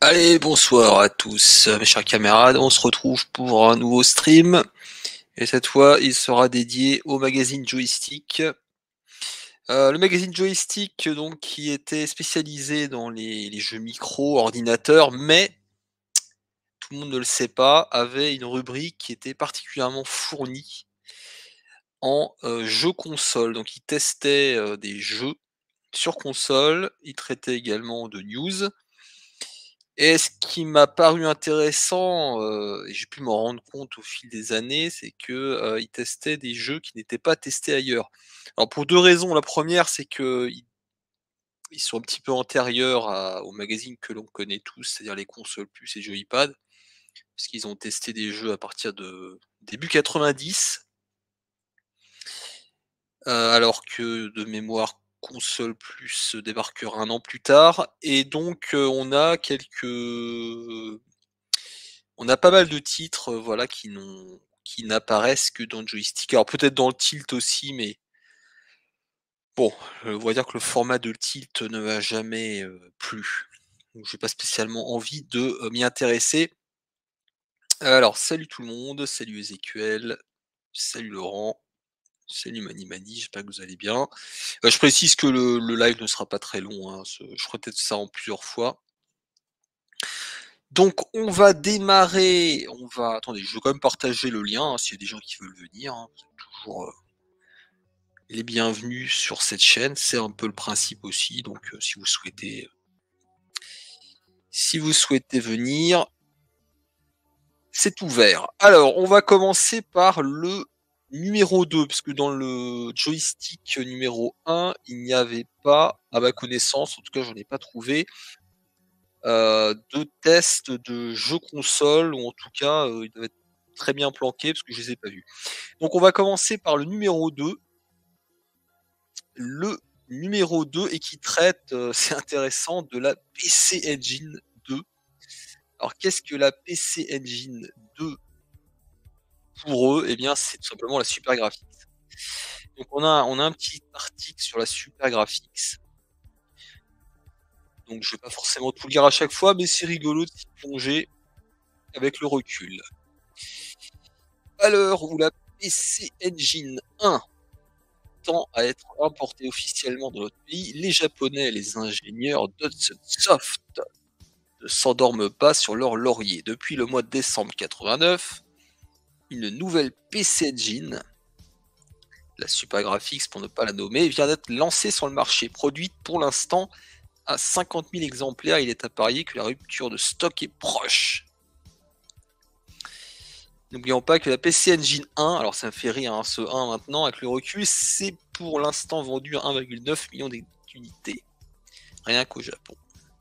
Allez, bonsoir à tous, mes chers camarades. On se retrouve pour un nouveau stream. Et cette fois, il sera dédié au magazine Joystick. Le magazine Joystick, donc, qui était spécialisé dans les jeux micro, ordinateurs, mais tout le monde ne le sait pas, avait une rubrique qui était particulièrement fournie en jeux console. Donc, il testait des jeux sur console. Il traitait également de news. Et ce qui m'a paru intéressant, et j'ai pu m'en rendre compte au fil des années, c'est que, ils testaient des jeux qui n'étaient pas testés ailleurs. Alors pour 2 raisons. La première, c'est qu'ils ils sont un petit peu antérieurs aux magazines que l'on connaît tous, c'est-à-dire les consoles plus et Joypad, parce qu'ils ont testé des jeux à partir de début 90, alors que de mémoire console plus débarquera 1 an plus tard et donc, on a pas mal de titres, voilà, qui n'apparaissent que dans le joystick. Alors peut-être dans le tilt aussi, mais bon, on va dire que le format de tilt ne m'a jamais, plu. Donc j'ai pas spécialement envie de, m'y intéresser. Alors salut tout le monde, salut Ezequiel, salut Laurent, salut Mani Mani, j'espère que vous allez bien. Je précise que le live ne sera pas très long, hein, je ferai peut-être ça en plusieurs fois. Donc on va démarrer, attendez, je vais quand même partager le lien, hein, s'il y a des gens qui veulent venir, hein, vous êtes toujours, les bienvenus sur cette chaîne, c'est un peu le principe aussi, donc si vous souhaitez venir, c'est ouvert. Alors, on va commencer par le numéro 2, parce que dans le joystick numéro 1, il n'y avait pas, à ma connaissance, en tout cas j'en ai pas trouvé, de tests de jeux console ou en tout cas, ils doivent être très bien planqués parce que je les ai pas vus. Donc on va commencer par le numéro 2. Le numéro 2 et qui traite, c'est intéressant, de la PC Engine 2. Alors qu'est-ce que la PC Engine 2 pour eux? Eh bien, c'est tout simplement la Super Graphics. Donc on a un petit article sur la Super Graphics. Donc je vais pas forcément tout lire à chaque fois, mais c'est rigolo de s'y plonger avec le recul. À l'heure où la PC Engine 1 tend à être importée officiellement dans notre pays, les Japonais et les ingénieurs d'Hudson Soft ne s'endorment pas sur leur laurier. Depuis le mois de décembre 89, une nouvelle PC Engine, la Super Graphics pour ne pas la nommer, vient d'être lancée sur le marché. Produite pour l'instant à 50 000 exemplaires, il est à parier que la rupture de stock est proche. N'oublions pas que la PC Engine 1, alors ça me fait rire, hein, ce 1 maintenant, avec le recul, c'est pour l'instant vendu à 1,9 million d'unités, rien qu'au Japon.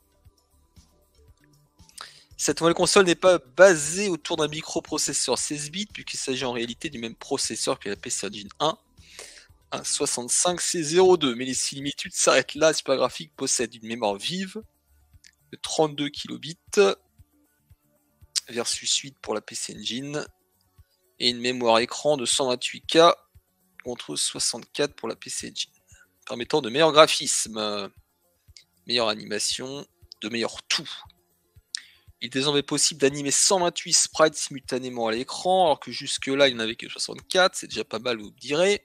Cette nouvelle console n'est pas basée autour d'un microprocesseur 16 bits, puisqu'il s'agit en réalité du même processeur que la PC Engine 1, un 65C02. Mais les similitudes s'arrêtent là. Super Graphics possède une mémoire vive de 32 kilobits versus 8 pour la PC Engine, et une mémoire écran de 128K contre 64 pour la PC Engine, permettant de meilleurs graphismes, meilleure animation, de meilleurs tout. Il est désormais possible d'animer 128 sprites simultanément à l'écran, alors que jusque-là, il n'y en avait que 64, c'est déjà pas mal, vous me direz.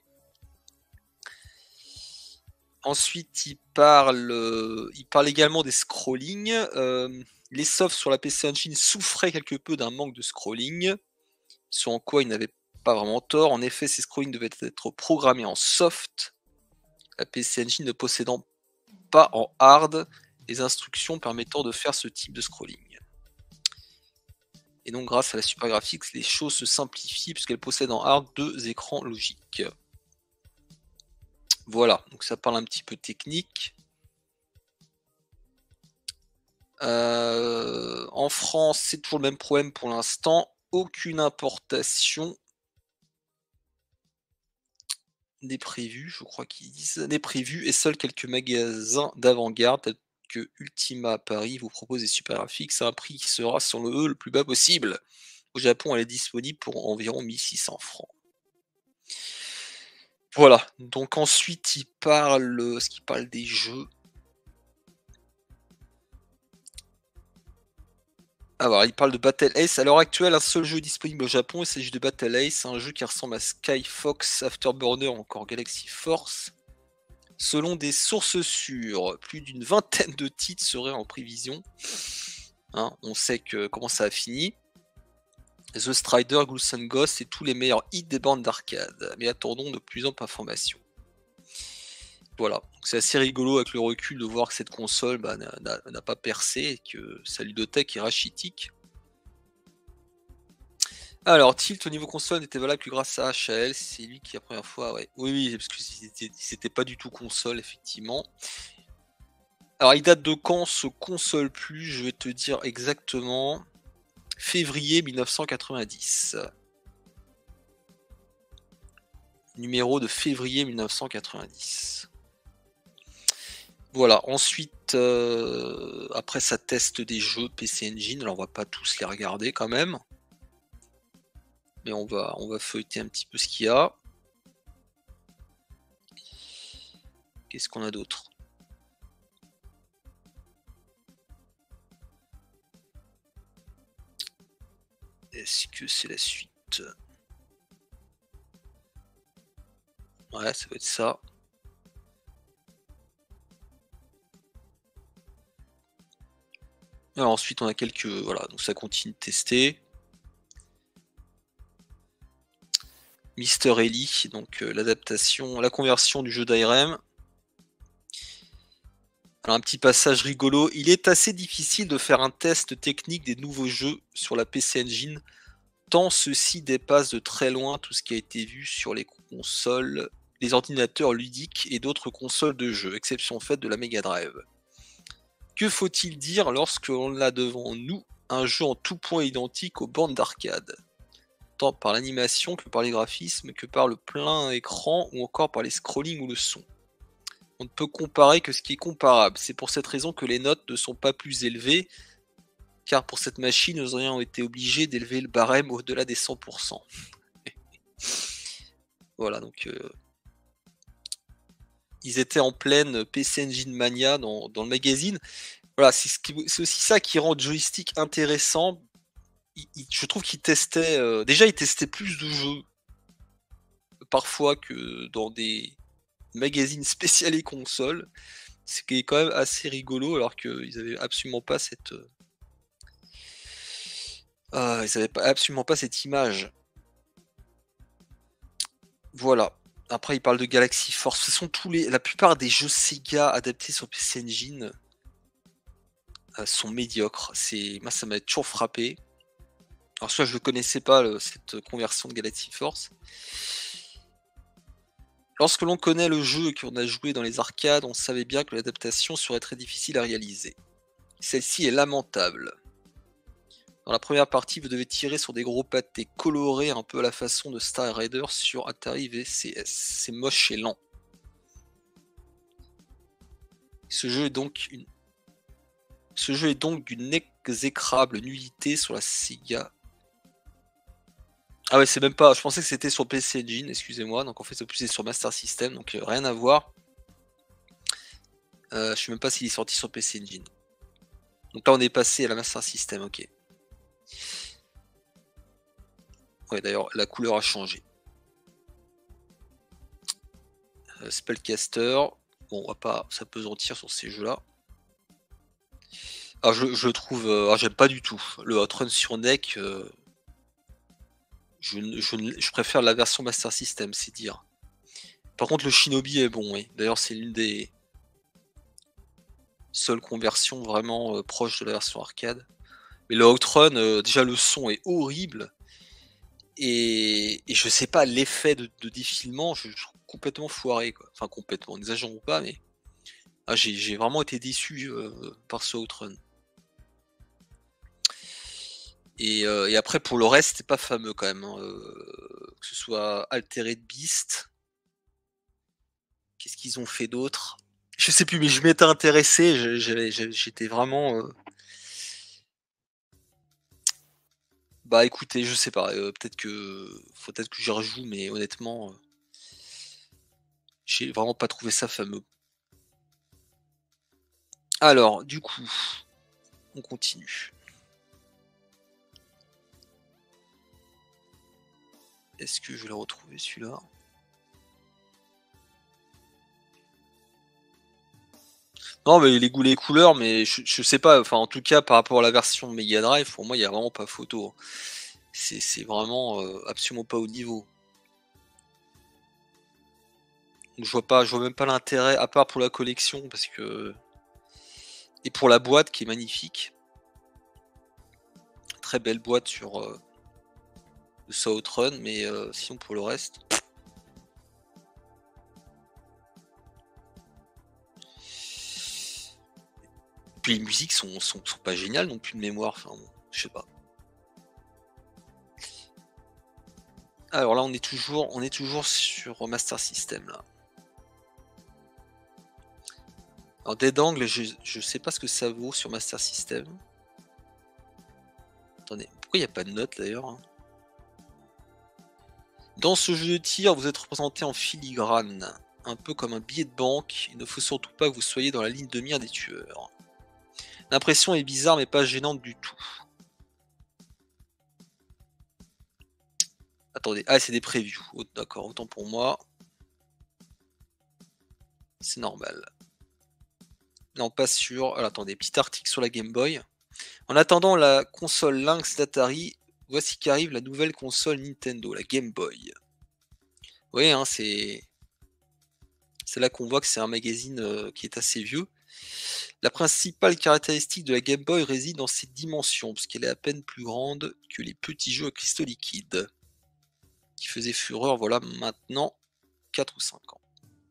Ensuite, il parle également des scrollings. Les softs sur la PC Engine souffraient quelque peu d'un manque de scrolling, ce en quoi il n'avait pas vraiment tort. En effet, ces scrollings devaient être programmés en soft, la PC Engine ne possédant pas en hard les instructions permettant de faire ce type de scrolling. Et donc grâce à la Super Graphics, les choses se simplifient puisqu'elle possède en hard 2 écrans logiques. Voilà, donc ça parle un petit peu technique. En France, c'est toujours le même problème pour l'instant. Aucune importation n'est prévue, je crois qu'ils disent, n'est prévue, et seuls quelques magasins d'avant-garde tels que Ultima à Paris vous proposent des Super Graphics à un prix qui sera sur le plus bas possible. Au Japon, elle est disponible pour environ 1600 francs. Voilà, donc ensuite il parle des jeux. Alors, il parle de Battle Ace. À l'heure actuelle, un seul jeu est disponible au Japon. Il s'agit de Battle Ace, un jeu qui ressemble à Sky Fox, Afterburner ou encore Galaxy Force. Selon des sources sûres, plus d'une vingtaine de titres seraient en prévision. Hein, on sait comment ça a fini. The Strider, Ghouls and Ghosts et tous les meilleurs hits des bandes d'arcade. Mais attendons de plus amples informations. Voilà, c'est assez rigolo avec le recul de voir que cette console n'a pas percé et que sa ludothèque est rachitique. Alors, Tilt au niveau console n'était valable que grâce à HAL, c'est lui qui la première fois, ouais. Oui, parce qu'ils n'étaient pas du tout console, effectivement. Alors, il date de quand ce console plus? Je vais te dire exactement. Février 1990. Numéro de février 1990. Voilà, ensuite, après ça teste des jeux PC Engine, alors on va pas tous les regarder quand même. Mais on va feuilleter un petit peu ce qu'il y a. Qu'est-ce qu'on a d'autre? Est-ce que c'est la suite? Ouais, ça va être ça. Alors ensuite, on a quelques... Voilà, donc ça continue de tester. Mister Ellie, donc l'adaptation, la conversion du jeu d'ARM. Alors un petit passage rigolo, il est assez difficile de faire un test technique des nouveaux jeux sur la PC Engine, tant ceux-ci dépassent de très loin tout ce qui a été vu sur les consoles, les ordinateurs ludiques et d'autres consoles de jeux, exception faite de la Mega Drive. Que faut-il dire lorsque l'on a devant nous un jeu en tout point identique aux bornes d'arcade, tant par l'animation que par les graphismes, que par le plein écran ou encore par les scrollings ou le son? On ne peut comparer que ce qui est comparable. C'est pour cette raison que les notes ne sont pas plus élevées, car pour cette machine, nous aurions été obligés d'élever le barème au-delà des 100%. Voilà, donc ils étaient en pleine PC Engine Mania dans le magazine. Voilà, c'est aussi ça qui rend le joystick intéressant. Je trouve qu'ils testaient, déjà ils testaient plus de jeux parfois que dans des magazines spécialisés consoles, ce qui est quand même assez rigolo alors qu'ils avaient absolument pas absolument pas cette image. Voilà. Après, il parle de Galaxy Force. Ce sont la plupart des jeux Sega adaptés sur PC Engine sont médiocres. Moi, ça m'a toujours frappé. Alors, soit je ne connaissais pas cette conversion de Galaxy Force. Lorsque l'on connaît le jeu et qu'on a joué dans les arcades, on savait bien que l'adaptation serait très difficile à réaliser. Celle-ci est lamentable. Dans la première partie, vous devez tirer sur des gros pâtés colorés un peu à la façon de Star Raider sur Atari VCS. C'est moche et lent. Ce jeu est donc d'une exécrable nullité sur la Sega. Ah ouais, c'est même pas. Je pensais que c'était sur PC Engine, excusez-moi. Donc en fait, c'est sur Master System, donc rien à voir. Je sais même pas s'il est sorti sur PC Engine. Donc là, on est passé à la Master System, ok. Ouais, d'ailleurs, la couleur a changé. Spellcaster. Bon, on va pas s'apesantir sur ces jeux-là. Ah, je trouve. J'aime pas du tout. Le Hot Run sur NEC. Je préfère la version Master System, c'est dire. Par contre, le Shinobi est bon, oui. D'ailleurs, c'est l'une des seules conversions vraiment proches de la version arcade. Mais le Outrun, déjà le son est horrible. Et je sais pas, l'effet de défilement, je trouve complètement foiré, quoi. Enfin, complètement, n'exagérons pas, mais j'ai vraiment été déçu par ce Outrun. Et après, pour le reste, c'est pas fameux quand même, hein. Que ce soit Altered Beast. Qu'est-ce qu'ils ont fait d'autre? Je sais plus, mais je m'étais intéressé, j'étais vraiment. Bah écoutez, je sais pas, peut-être que j'y rejoue, mais honnêtement, j'ai vraiment pas trouvé ça fameux. Alors, du coup, on continue. Est-ce que je vais le retrouver celui-là? Non, mais les goûts, les couleurs, mais je sais pas, enfin, en tout cas, par rapport à la version Mega Drive, pour moi, il y a vraiment pas photo, hein. C'est vraiment, absolument pas au niveau. Donc je vois même pas l'intérêt, à part pour la collection, parce que et pour la boîte qui est magnifique. Très belle boîte sur, le South Run, mais sinon pour le reste. Puis les musiques sont pas géniales non plus de mémoire, enfin bon, je sais pas. Alors là, on est toujours sur Master System là. Alors Dead Angle, je sais pas ce que ça vaut sur Master System. Attendez, pourquoi il n'y a pas de notes d'ailleurs, hein? Dans ce jeu de tir, vous êtes représenté en filigrane, un peu comme un billet de banque. Il ne faut surtout pas que vous soyez dans la ligne de mire des tueurs. L'impression est bizarre mais pas gênante du tout. Attendez, ah c'est des previews, oh, d'accord, autant pour moi. C'est normal. Non, pas sûr. Alors attendez, petit article sur la Game Boy. En attendant la console Lynx d'Atari, voici qu'arrive la nouvelle console Nintendo, la Game Boy. Oui, hein, c'est là qu'on voit que c'est un magazine qui est assez vieux. La principale caractéristique de la Game Boy réside dans ses dimensions, puisqu'elle est à peine plus grande que les petits jeux à cristaux liquides, qui faisaient fureur voilà maintenant 4 ou 5 ans.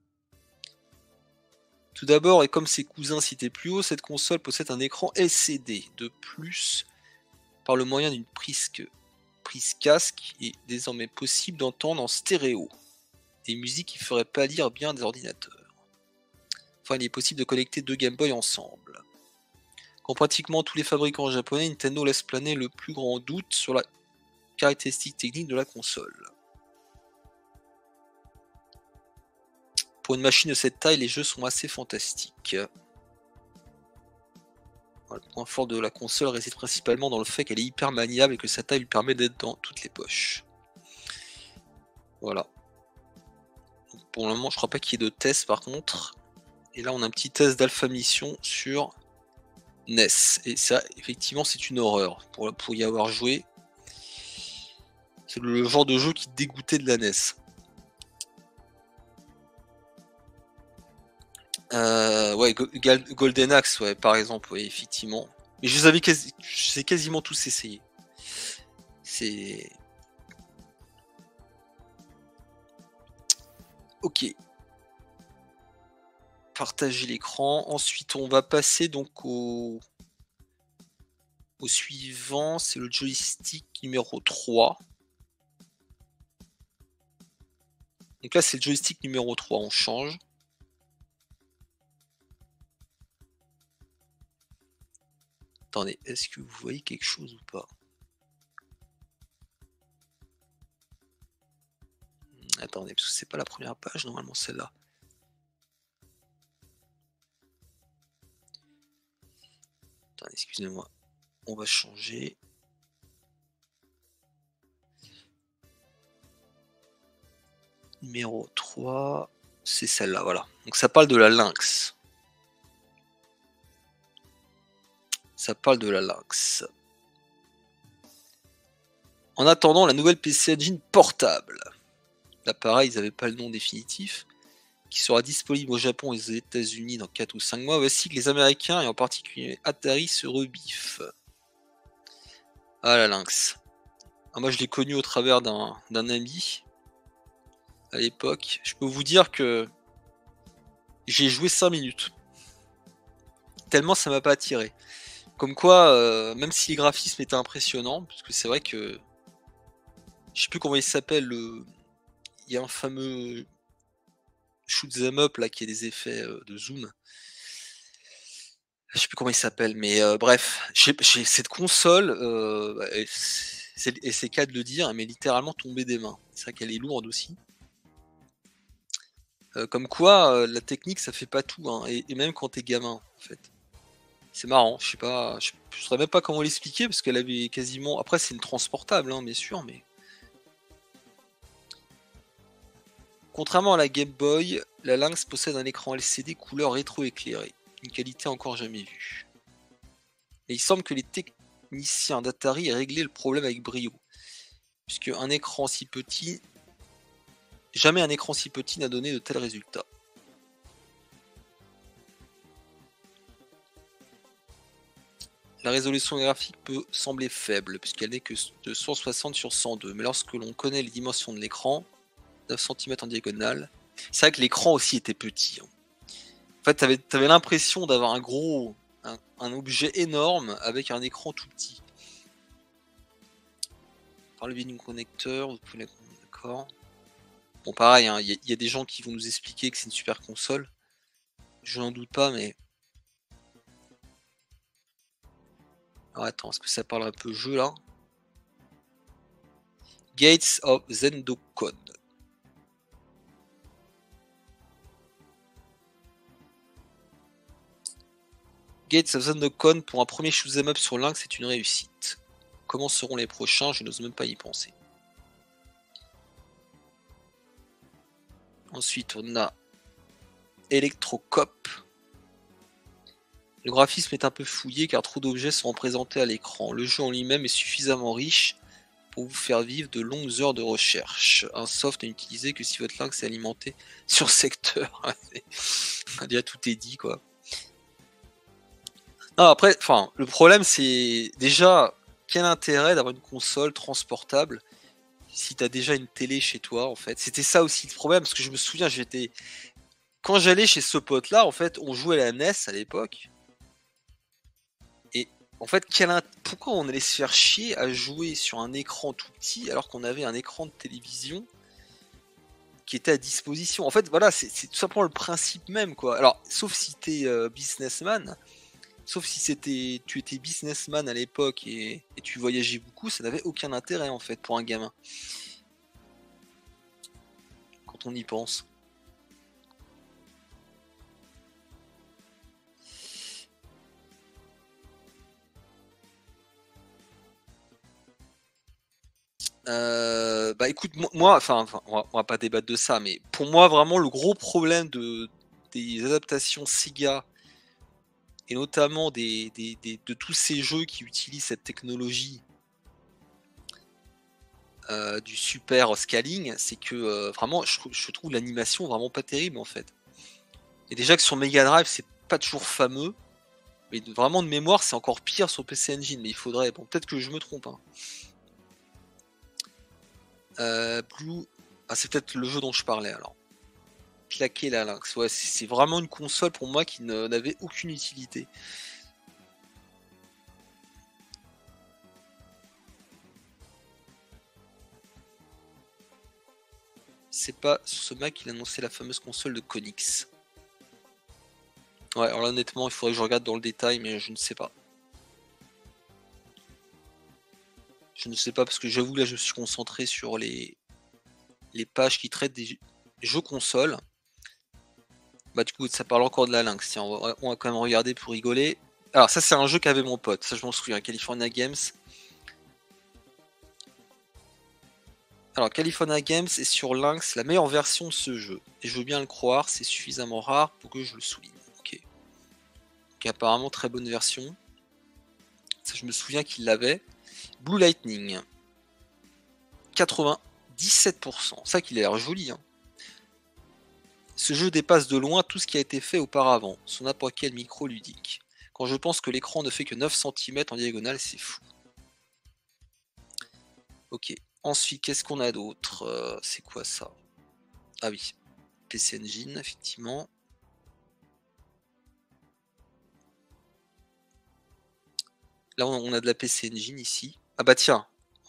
Tout d'abord, et comme ses cousins cités plus haut, cette console possède un écran LCD. De plus, par le moyen d'une prise casque, il est désormais possible d'entendre en stéréo des musiques qui feraient pâlir bien des ordinateurs. Enfin, il est possible de connecter deux Game Boy ensemble. Comme pratiquement tous les fabricants japonais, Nintendo laisse planer le plus grand doute sur la caractéristique technique de la console. Pour une machine de cette taille, les jeux sont assez fantastiques. Voilà, le point fort de la console réside principalement dans le fait qu'elle est hyper maniable et que sa taille lui permet d'être dans toutes les poches. Voilà. Donc pour le moment, je crois pas qu'il y ait de test par contre. Et là, on a un petit test d'Alpha Mission sur NES. Et ça, effectivement, c'est une horreur pour y avoir joué. C'est le genre de jeu qui dégoûtait de la NES. Ouais, Golden Axe, ouais, par exemple, ouais, effectivement. Mais je les avais quasiment tous essayés. C'est... Ok. Partager l'écran. Ensuite, on va passer donc au suivant. C'est le joystick numéro 3. Donc là, c'est le joystick numéro 3. On change. Attendez, est-ce que vous voyez quelque chose ou pas? Attendez, parce que c'est pas la première page, normalement celle-là. Attendez, excusez-moi. On va changer. Numéro 3, c'est celle-là, voilà. Donc ça parle de la Lynx. Ça parle de la Lynx. En attendant la nouvelle PC Engine portable. Là pareil, ils n'avaient pas le nom définitif. Qui sera disponible au Japon et aux États-Unis dans 4 ou 5 mois. Voici que les Américains, et en particulier Atari, se rebiffent. Ah la Lynx. Ah, moi je l'ai connu au travers d'un ami à l'époque. Je peux vous dire que j'ai joué 5 minutes. Tellement ça m'a pas attiré. Comme quoi, même si les graphismes étaient impressionnants, parce que c'est vrai que je sais plus comment il s'appelle, il y a un fameux shoot 'em up là qui a des effets de zoom. Je sais plus comment il s'appelle, mais bref, j'ai cette console, c'est cas de le dire, elle m'est littéralement tombée des mains. C'est vrai qu'elle est lourde aussi. Comme quoi, la technique ça fait pas tout, hein, et même quand t'es gamin, en fait. C'est marrant, je sais pas, je saurais même pas comment l'expliquer parce qu'elle avait quasiment après c'est une transportable, hein, bien sûr, mais Contrairement à la Game Boy, la Lynx possède un écran LCD couleur rétro-éclairée, une qualité encore jamais vue. Et il semble que les techniciens d'Atari aient réglé le problème avec brio, puisque un écran si petit, jamais un écran si petit n'a donné de tels résultats. La résolution graphique peut sembler faible, puisqu'elle n'est que de 160 sur 102, mais lorsque l'on connaît les dimensions de l'écran, 9 cm en diagonale, c'est vrai que l'écran aussi était petit. En fait, t'avais l'impression d'avoir un objet énorme avec un écran tout petit. Par le biais d'un connecteur, vous pouvez d'accord. Bon, pareil, hein, y a des gens qui vont nous expliquer que c'est une super console. Je n'en doute pas, mais... Alors attends, est-ce que ça parle un peu jeu, là? Gates of Zendokon. Gates of Zendokon pour un premier shoot'em up sur Lynx, c'est une réussite. Comment seront les prochains? Je n'ose même pas y penser. Ensuite, on a Electrocop. Le graphisme est un peu fouillé car trop d'objets sont représentés à l'écran. Le jeu en lui-même est suffisamment riche pour vous faire vivre de longues heures de recherche. Un soft n'est utilisé que si votre Lynx est alimenté sur secteur. Déjà tout est dit quoi. Non, après, enfin, le problème c'est déjà quel intérêt d'avoir une console transportable si t'as déjà une télé chez toi en fait. C'était ça aussi le problème parce que je me souviens quand j'allais chez ce pote là en fait on jouait à la NES à l'époque. Et en fait pourquoi on allait se faire chier à jouer sur un écran tout petit alors qu'on avait un écran de télévision qui était à disposition. En fait voilà c'est tout simplement le principe même quoi. Alors sauf si t'es businessman. Sauf si tu étais businessman à l'époque et tu voyageais beaucoup, ça n'avait aucun intérêt en fait pour un gamin. Quand on y pense. Bah écoute, moi, enfin, on va pas débattre de ça, mais pour moi vraiment le gros problème des adaptations Sega et notamment de tous ces jeux qui utilisent cette technologie du super scaling, c'est que vraiment je trouve l'animation vraiment pas terrible en fait. Et déjà que sur Mega Drive c'est pas toujours fameux, mais vraiment de mémoire c'est encore pire sur PC Engine, mais il faudrait, bon peut-être que je me trompe. Hein. Blue, ah c'est peut-être le jeu dont je parlais alors. Claquer la Lynx, ouais c'est vraiment une console pour moi qui n'avait aucune utilité. C'est pas sur ce Mac qu'il annonçait la fameuse console de Konix. Ouais, alors là, honnêtement, il faudrait que je regarde dans le détail, mais je ne sais pas. Je ne sais pas, parce que j'avoue, là, je suis concentré sur les pages qui traitent des jeux consoles. Bah, du coup, ça parle encore de la Lynx. Tiens, on va quand même regarder pour rigoler. Alors, ça, c'est un jeu qu'avait mon pote. Ça, je m'en souviens. California Games. Alors, California Games est sur Lynx la meilleure version de ce jeu. Et je veux bien le croire, c'est suffisamment rare pour que je le souligne. Ok. Donc, apparemment, très bonne version. Ça, je me souviens qu'il l'avait. Blue Lightning. 97%. Ça qu'il a l'air joli. Hein. Ce jeu dépasse de loin tout ce qui a été fait auparavant. Son n'importe quel micro ludique. Quand je pense que l'écran ne fait que 9 cm en diagonale, c'est fou. Ok. Ensuite, qu'est-ce qu'on a d'autre? C'est quoi ça? Ah oui. PC Engine, effectivement. Là, on a de la PC Engine ici. Ah bah tiens.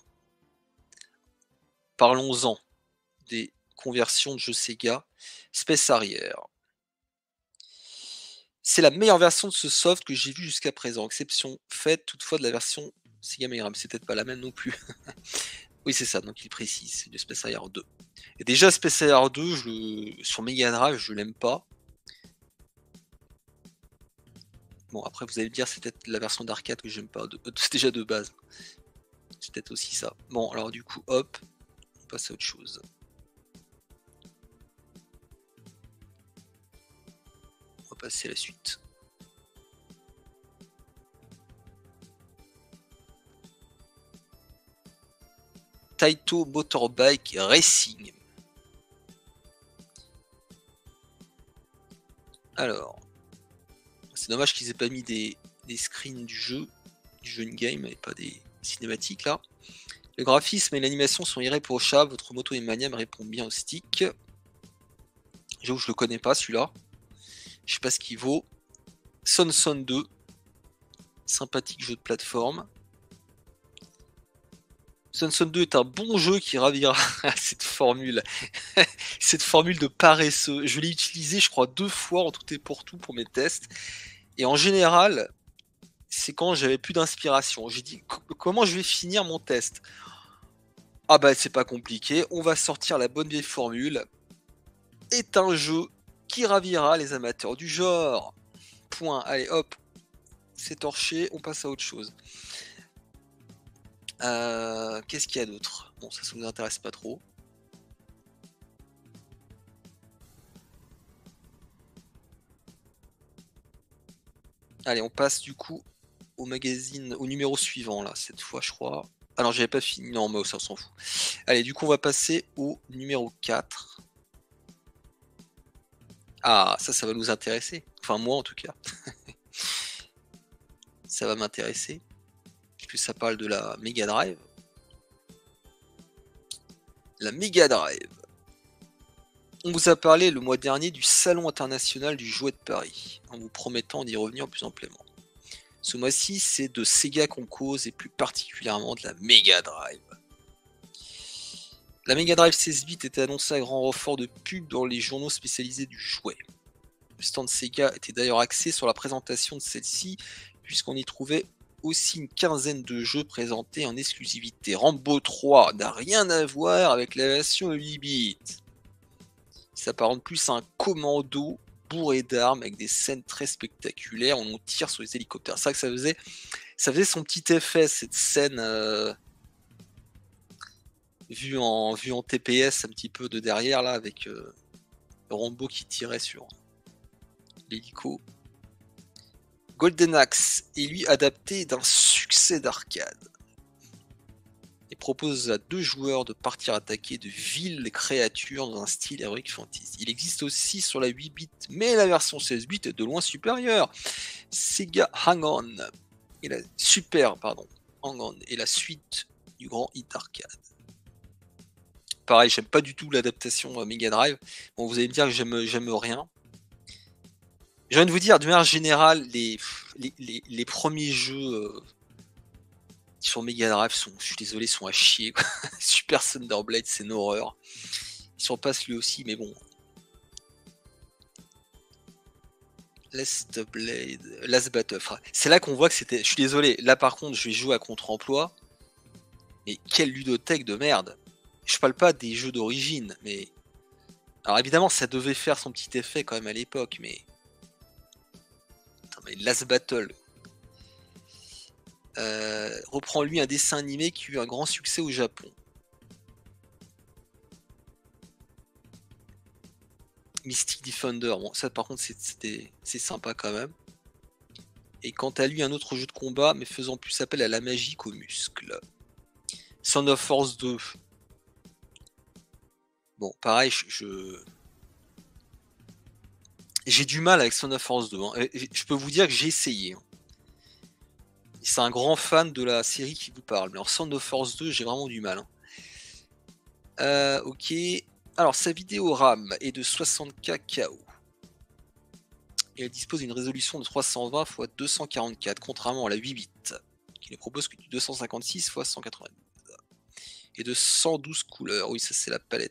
Parlons-en des conversions de jeux Sega. Space Harrier. C'est la meilleure version de ce soft que j'ai vu jusqu'à présent. Exception faite toutefois de la version Sega Mega Drive. C'est peut-être pas la même non plus. Oui, c'est ça, donc il précise. C'est le Space Harrier 2. Et déjà, Space Harrier 2, sur Mega Drive, je l'aime pas. Bon, après, vous allez me dire, c'est peut-être la version d'arcade que j'aime pas. C'est déjà de base. C'est peut-être aussi ça. Bon, alors du coup, hop, on passe à autre chose. passer à la suite. Taito Motorbike Racing. Alors, c'est dommage qu'ils aient pas mis des screens du jeu in-game et pas des cinématiques là. Le graphisme et l'animation sont irréprochables, votre moto Emanium répond bien au stick. J'avoue, je le connais pas celui-là. Je sais pas ce qu'il vaut. Son 2. Sympathique jeu de plateforme. Son 2 est un bon jeu qui ravira cette formule. Cette formule de paresseux. Je l'ai utilisé, je crois, 2 fois en tout et pour tout pour mes tests. Et en général, c'est quand j'avais plus d'inspiration. J'ai dit, comment je vais finir mon test? Ah bah, c'est pas compliqué. On va sortir la bonne vieille formule. Est un jeu qui ravira les amateurs du genre. Point. Allez, hop. C'est torché, on passe à autre chose. Qu'est-ce qu'il y a d'autre? Bon, ça nous intéresse pas trop. Allez, on passe du coup au magazine, au numéro suivant là, cette fois je crois. Ah non, j'avais pas fini, non, mais ça on s'en fout. Allez, du coup on va passer au numéro 4. Ah, ça va nous intéresser. Enfin moi en tout cas. Ça va m'intéresser. Puisque ça parle de la Mega Drive. La Mega Drive. On vous a parlé le mois dernier du Salon international du jouet de Paris, en vous promettant d'y revenir plus amplement. Ce mois-ci, c'est de Sega qu'on cause, et plus particulièrement de la Mega Drive. La Mega Drive 16 bits était annoncée à grand renfort de pub dans les journaux spécialisés du jouet. Le stand Sega était d'ailleurs axé sur la présentation de celle-ci, puisqu'on y trouvait aussi une quinzaine de jeux présentés en exclusivité. Rambo 3 n'a rien à voir avec la version 8 bits. Il s'apparente plus à un commando bourré d'armes avec des scènes très spectaculaires où on tire sur les hélicoptères. C'est ça que ça faisait son petit effet, cette scène vue en TPS un petit peu de derrière là, avec Rambo qui tirait sur l'hélico. Golden Axe est lui adapté d'un succès d'arcade. Il propose à 2 joueurs de partir attaquer de viles créatures dans un style heroic fantasy. Il existe aussi sur la 8 bits, mais la version 16 bits est de loin supérieure. Sega Hang On et la Hang On est la suite du grand hit arcade. Pareil, j'aime pas du tout l'adaptation Mega Drive. Bon, vous allez me dire que j'aime rien. J'ai envie de vous dire, de manière générale, les premiers jeux sur Mega Drive sont, je suis désolé, sont à chier. Super Thunder Blade, c'est une horreur. Il s'en passe lui aussi, mais bon. Last Battle. C'est là qu'on voit que c'était. Je suis désolé, là par contre, je vais jouer à contre-emploi. Mais quelle ludothèque de merde. Je parle pas des jeux d'origine, mais. Alors évidemment, ça devait faire son petit effet quand même à l'époque, mais. Attends, mais Last Battle. Reprend lui un dessin animé qui eut un grand succès au Japon. Mystic Defender, bon ça par contre c'est sympa quand même. Et quant à lui un autre jeu de combat mais faisant plus appel à la magie qu'aux muscles. Son of Force 2. Bon pareil j'ai du mal avec Son of Force 2. Hein. Je peux vous dire que j'ai essayé. Hein. C'est un grand fan de la série qui vous parle. Mais en Son of Force 2 j'ai vraiment du mal. Hein. Ok. Alors, sa vidéo RAM est de 60K KO. Et elle dispose d'une résolution de 320 x 244, contrairement à la 8 bits, qui ne propose que du 256 x 192. Et de 112 couleurs. Oui, ça c'est la palette.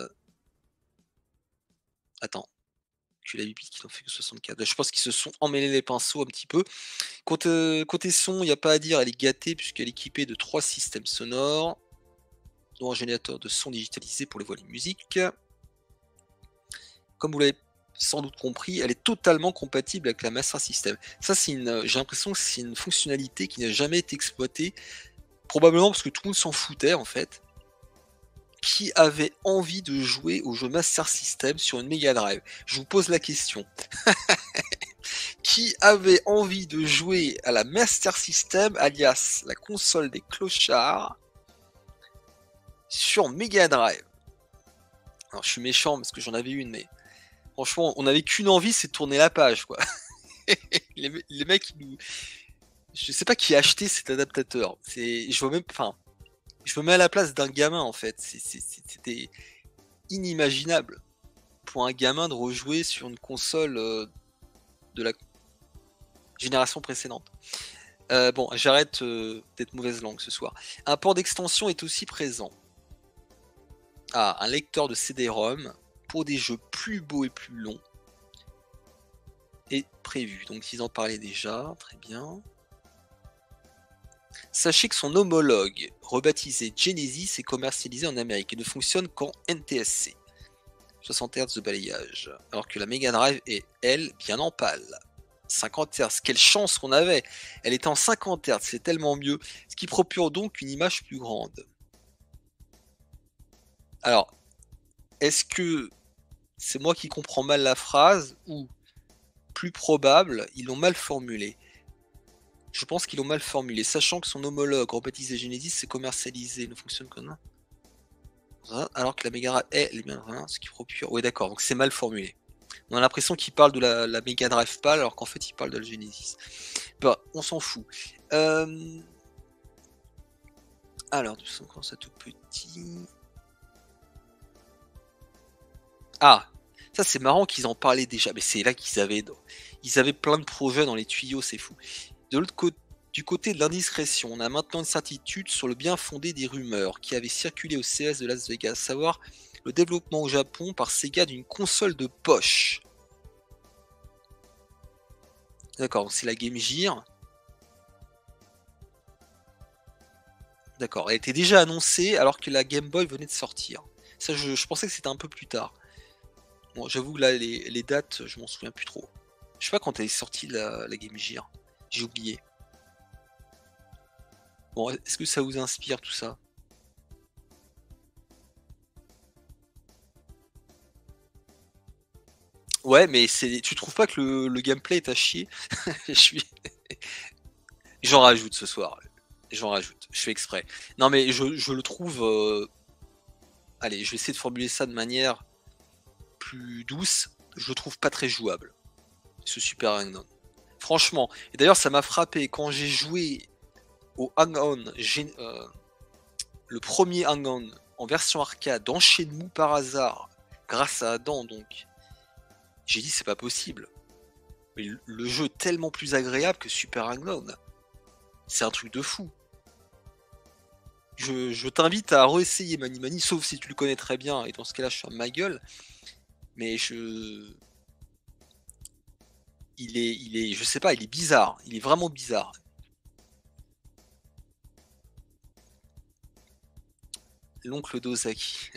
Attends. Que la 8 bits qui n'en fait que 64. Je pense qu'ils se sont emmêlés les pinceaux un petit peu. Côté son, il n'y a pas à dire, elle est gâtée puisqu'elle est équipée de 3 systèmes sonores, dont un générateur de son digitalisé pour les voix et les musiques. Comme vous l'avez sans doute compris, elle est totalement compatible avec la Master System. Ça, j'ai l'impression que c'est une fonctionnalité qui n'a jamais été exploitée, probablement parce que tout le monde s'en foutait en fait. Qui avait envie de jouer au jeu Master System sur une Mega Drive? Je vous pose la question. qui avait envie de jouer à la Master System, alias la console des clochards, sur Mega Drive. Alors je suis méchant parce que j'en avais une, mais franchement, on n'avait qu'une envie, c'est de tourner la page, quoi. les mecs, je sais pas qui a acheté cet adaptateur. Je me mets à la place d'un gamin, en fait. C'était inimaginable pour un gamin de rejouer sur une console de la génération précédente. Bon, j'arrête d'être mauvaise langue ce soir. Un port d'extension est aussi présent. Ah, un lecteur de CD-ROM pour des jeux plus beaux et plus longs est prévu. Donc ils en parlaient déjà, très bien. Sachez que son homologue, rebaptisé Genesis, est commercialisé en Amérique et ne fonctionne qu'en NTSC. 60 Hz de balayage. Alors que la Mega Drive est, elle, bien en pâle. 50 Hz, quelle chance qu'on avait! Elle était en 50 Hz, c'est tellement mieux. Ce qui procure donc une image plus grande. Alors, est-ce que c'est moi qui comprends mal la phrase ou, plus probable, ils l'ont mal formulée? Je pense qu'ils l'ont mal formulé, sachant que son homologue, rebaptisé Genesis, s'est commercialisé, ne fonctionne que alors que la Mega Drive est les bien, ce qui procure. Oui, d'accord, donc c'est mal formulé. On a l'impression qu'il parle de la Mega Drive PAL, alors qu'en fait il parle de la Genesis. Bah, on s'en fout. Alors, nous sommes quand ça tout petit. Ah, ça c'est marrant qu'ils en parlaient déjà, mais c'est là qu'ils avaient plein de projets dans les tuyaux, c'est fou. De l'autre côté, du côté de l'indiscrétion, on a maintenant une certitude sur le bien fondé des rumeurs qui avaient circulé au CS de Las Vegas, à savoir le développement au Japon par Sega d'une console de poche. D'accord, c'est la Game Gear. D'accord, elle était déjà annoncée alors que la Game Boy venait de sortir. Ça, je pensais que c'était un peu plus tard. Bon, j'avoue que là, les dates, je m'en souviens plus trop. Je sais pas quand elle est sortie la Game Gear. J'ai oublié. Bon, est-ce que ça vous inspire tout ça? Ouais, mais tu trouves pas que le gameplay est à chier? J'en rajoute ce soir. J'en rajoute. Je fais exprès. Non, mais je le trouve. Allez, je vais essayer de formuler ça de manière plus douce. Je le trouve pas très jouable, ce Super Hang-On. Franchement. Et d'ailleurs, ça m'a frappé quand j'ai joué au Hang-On, le premier Hang-On en version arcade, dans Shenmue par hasard, grâce à Adam, donc. J'ai dit, c'est pas possible. Mais le jeu est tellement plus agréable que Super Hang-On. C'est un truc de fou. Je t'invite à réessayer Mani Mani, sauf si tu le connais très bien, et dans ce cas-là, je ferme ma gueule. Mais il est, je sais pas, il est bizarre. Il est vraiment bizarre. L'oncle d'Ozaki.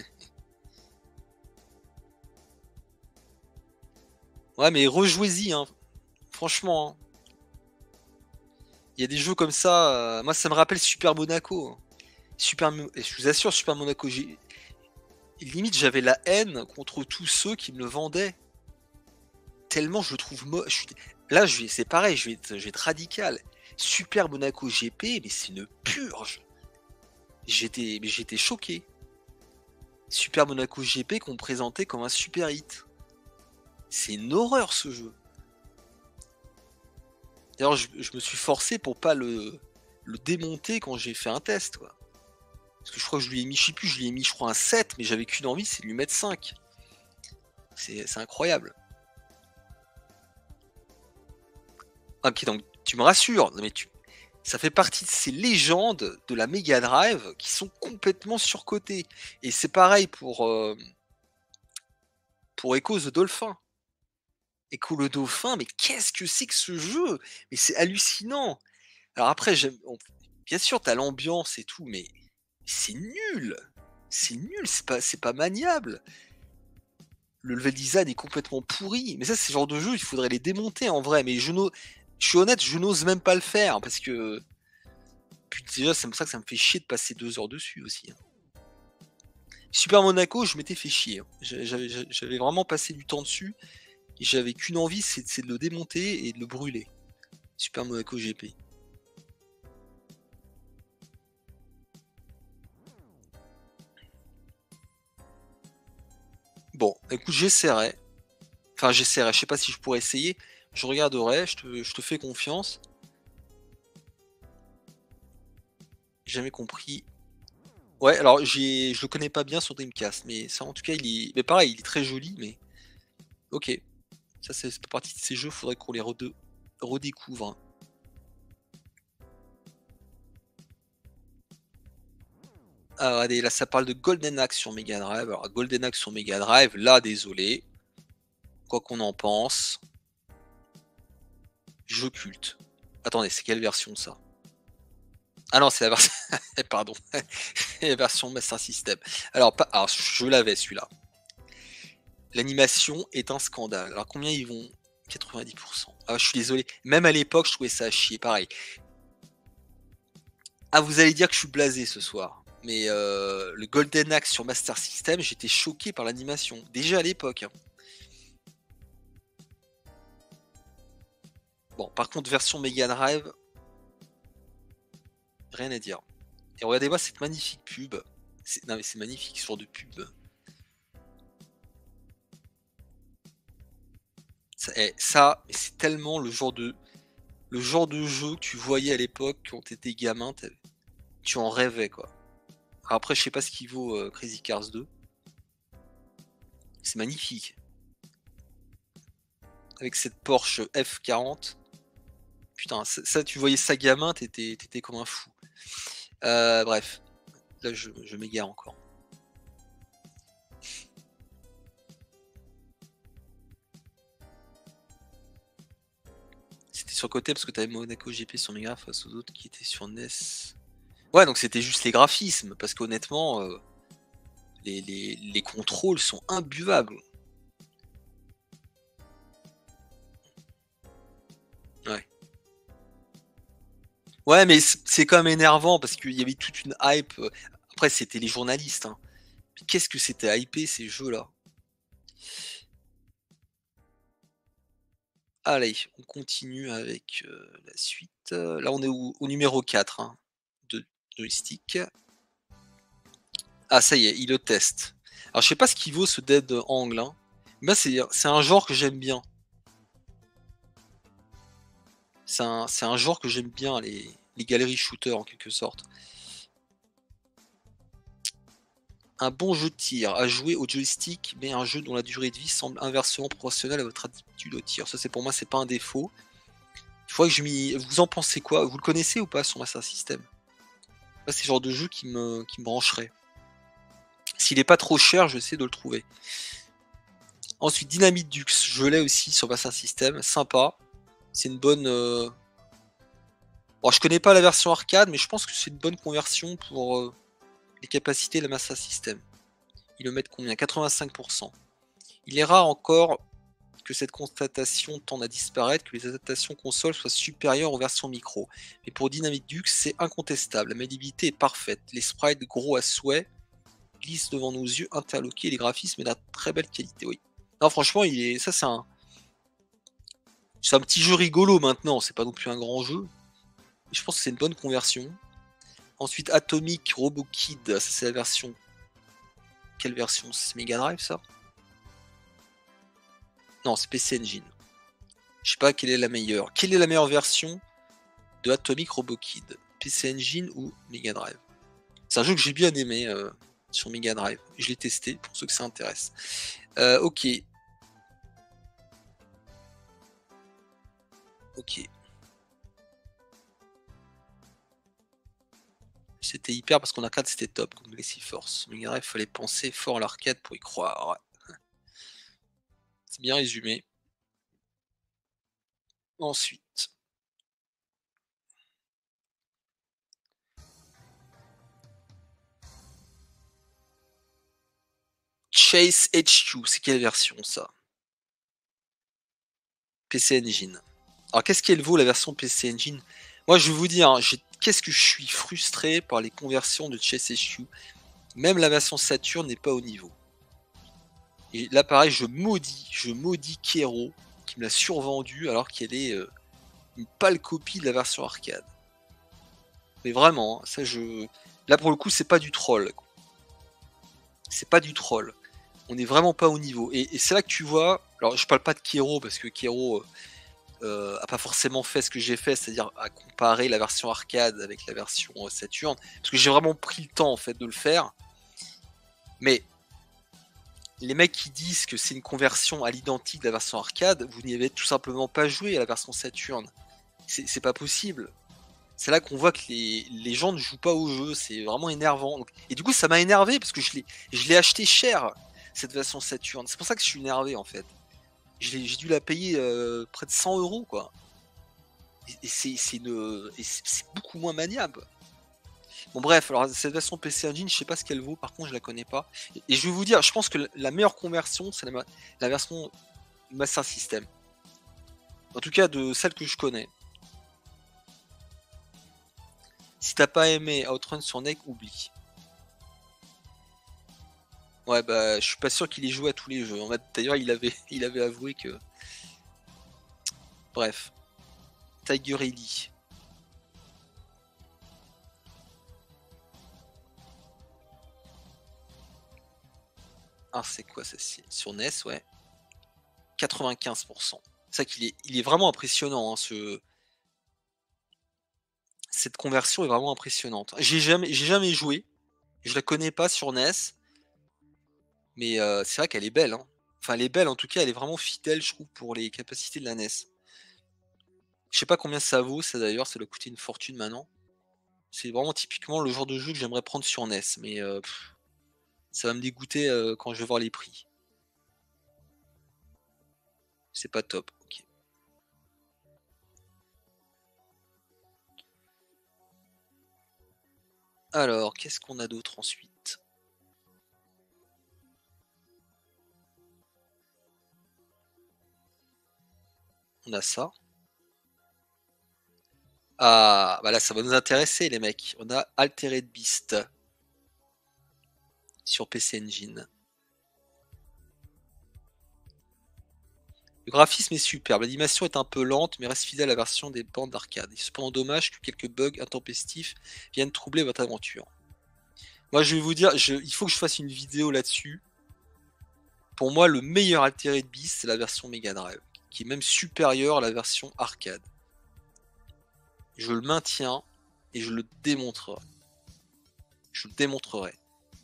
Ouais, mais rejouez-y, hein. Franchement. Hein. Il y a des jeux comme ça. Moi, ça me rappelle Super Monaco. Hein. Je vous assure, Super Monaco, limite j'avais la haine contre tous ceux qui me le vendaient. Tellement je le trouve moche. Là, c'est pareil, je vais être radical. Super Monaco GP, mais c'est une purge. J'étais choqué. Super Monaco GP qu'on me présentait comme un super hit. C'est une horreur ce jeu. D'ailleurs, je me suis forcé pour pas le démonter quand j'ai fait un test, quoi. Parce que je crois que je lui ai mis, je sais plus, je lui ai mis, je crois, un 7, mais j'avais qu'une envie, c'est de lui mettre 5. C'est incroyable. Ok, donc tu me rassures, mais ça fait partie de ces légendes de la Mega Drive qui sont complètement surcotées. Et c'est pareil pour Echo the Dolphin. Echo le Dauphin, mais qu'est-ce que c'est que ce jeu? Mais c'est hallucinant. Alors après, bien sûr, t'as l'ambiance et tout, mais c'est nul. C'est nul, c'est pas maniable. Le level design est complètement pourri. Mais ça, c'est le genre de jeu, il faudrait les démonter en vrai. Mais je suis honnête, je n'ose même pas le faire parce que. Puis déjà, c'est pour ça que ça me fait chier de passer 2 heures dessus aussi. Hein. Super Monaco, je m'étais fait chier. Hein. J'avais vraiment passé du temps dessus. j'avais qu'une envie, c'est de le démonter et de le brûler. Super Monaco GP. Bon, écoute, j'essaierai. Enfin, j'essaierai, je sais pas si je pourrais essayer. Je regarderai, je te fais confiance. J'ai jamais compris. Ouais, alors je le connais pas bien sur Dreamcast, mais ça en tout cas, il est. Mais pareil, il est très joli, mais. Ok. Ça, c'est pas partie de ces jeux, faudrait qu'on les redécouvre. Alors, allez, là, ça parle de Golden Axe sur Mega Drive. Alors, Golden Axe sur Mega Drive, là, désolé. Quoi qu'on en pense. Jeu culte. Attendez, c'est quelle version ça? Ah non, c'est la version. Pardon. La version Master System. Alors, je l'avais celui-là. L'animation est un scandale. Alors, combien ils vont? 90%. Ah, je suis désolé. Même à l'époque, je trouvais ça à chier. Pareil. Ah, vous allez dire que je suis blasé ce soir. Mais le Golden Axe sur Master System, j'étais choqué par l'animation. Déjà à l'époque. Hein. Bon, par contre, version Mega Drive, rien à dire. Et regardez-moi cette magnifique pub. Non mais c'est magnifique ce genre de pub. Ça c'est tellement le genre de jeu que tu voyais à l'époque quand t'étais gamin, tu en rêvais quoi. Alors après je sais pas ce qu'il vaut Crazy Cars 2. C'est magnifique. Avec cette Porsche F40. Putain, ça tu voyais ça gamin, t'étais comme un fou. Bref, là je m'égare encore. C'était sur côté parce que t'avais Monaco GP sur Mega face aux autres qui étaient sur NES. Ouais, donc c'était juste les graphismes, parce qu'honnêtement, les contrôles sont imbuvables. Ouais. Ouais, mais c'est quand même énervant parce qu'il y avait toute une hype. Après, c'était les journalistes. Hein. Mais qu'est-ce que c'était hypé ces jeux-là? Allez, on continue avec la suite. Là, on est au numéro 4 hein, de joystick. Ah, ça y est, il le teste. Alors, je sais pas ce qu'il vaut ce Dead Angle. Hein. Mais c'est un genre que j'aime bien. C'est un genre que j'aime bien, les galeries shooters en quelque sorte. Un bon jeu de tir à jouer au joystick, mais un jeu dont la durée de vie semble inversement proportionnelle à votre attitude au tir. Ça, c'est pour moi, c'est pas un défaut. Il faudrait que je m'y. Vous en pensez quoi? Vous le connaissez ou pas sur Master System? C'est le genre de jeu qui me brancherait. S'il est pas trop cher, je vais essayer de le trouver. Ensuite, Dynamite Dux, je l'ai aussi sur Master System, sympa. C'est une bonne. Bon, je connais pas la version arcade, mais je pense que c'est une bonne conversion pour les capacités de la Master System. Ils le mettent combien? 85%. Il est rare encore que cette constatation tende à disparaître, que les adaptations console soient supérieures aux versions micro. Mais pour Dynamite Dux, c'est incontestable. La maniabilité est parfaite. Les sprites gros à souhait glissent devant nos yeux interloqués. Les graphismes sont de très belle qualité. Oui. Non, franchement, ça c'est un petit jeu rigolo maintenant. C'est pas non plus un grand jeu. Mais je pense que c'est une bonne conversion. Ensuite, Atomic Robo Kid, ça c'est la version. Quelle version? C'est Mega Drive ça? Non, c'est PC Engine. Je sais pas quelle est la meilleure. Quelle est la meilleure version de Atomic Robo Kid? PC Engine ou Mega Drive? C'est un jeu que j'ai bien aimé sur Mega Drive. Je l'ai testé pour ceux que ça intéresse. Ok. Ok. C'était hyper parce qu'en arcade c'était top comme Galaxy Force. Mega Drive, fallait penser fort à l'arcade pour y croire. C'est bien résumé. Ensuite. Chase HQ, c'est quelle version ça? PC Engine. Alors qu'est-ce qu'elle vaut la version PC Engine? Moi je vais vous dire, hein, qu'est-ce que je suis frustré par les conversions de Chase HQ. Même la version Saturn n'est pas au niveau. Et là, pareil, je maudis Kero qui me l'a survendu alors qu'elle est une pâle copie de la version arcade. Mais vraiment, hein, ça je. Là pour le coup, c'est pas du troll. C'est pas du troll. On est vraiment pas au niveau. Et c'est là que tu vois. Alors, je parle pas de Kero parce que Kero a pas forcément fait ce que j'ai fait, c'est-à-dire à comparer la version arcade avec la version Saturn, parce que j'ai vraiment pris le temps en fait de le faire. Mais les mecs qui disent que c'est une conversion à l'identique de la version arcade, vous n'y avez tout simplement pas joué à la version Saturn. C'est pas possible. C'est là qu'on voit que les gens ne jouent pas au jeu, c'est vraiment énervant. Donc, et du coup, ça m'a énervé parce que je l'ai acheté cher, cette version Saturn. C'est pour ça que je suis énervé en fait. J'ai dû la payer près de 100 euros quoi. Et c'est beaucoup moins maniable. Bon bref, alors cette version PC Engine, je sais pas ce qu'elle vaut, par contre je la connais pas. Et je vais vous dire, je pense que la meilleure conversion, c'est la version Master System. En tout cas, de celle que je connais. Si t'as pas aimé Outrun sur NEC, oublie. Ouais, bah, je suis pas sûr qu'il ait joué à tous les jeux. D'ailleurs, il avait avoué que. Bref. Tiger Ellie. Ah, c'est quoi ça? Sur NES, ouais. 95%. C'est ça il est vraiment impressionnant, hein, cette conversion est vraiment impressionnante. J'ai jamais joué. Je la connais pas sur NES. Mais c'est vrai qu'elle est belle, hein. Enfin, elle est belle, en tout cas, elle est vraiment fidèle, je trouve, pour les capacités de la NES. Je sais pas combien ça vaut, ça d'ailleurs, ça doit coûter une fortune maintenant. C'est vraiment typiquement le genre de jeu que j'aimerais prendre sur NES, mais ça va me dégoûter quand je vais voir les prix. C'est pas top. Ok. Alors, qu'est-ce qu'on a d'autre ensuite? On a ça. Ah, bah là, ça va nous intéresser, les mecs. On a Altered Beast sur PC Engine. Le graphisme est superbe, l'animation est un peu lente, mais reste fidèle à la version des bandes d'arcade. Il est cependant dommage que quelques bugs intempestifs viennent troubler votre aventure. Moi, je vais vous dire, il faut que je fasse une vidéo là-dessus. Pour moi, le meilleur Altered Beast, c'est la version Mega Drive, qui est même supérieure à la version arcade. Je le maintiens et je le démontrerai. Je le démontrerai.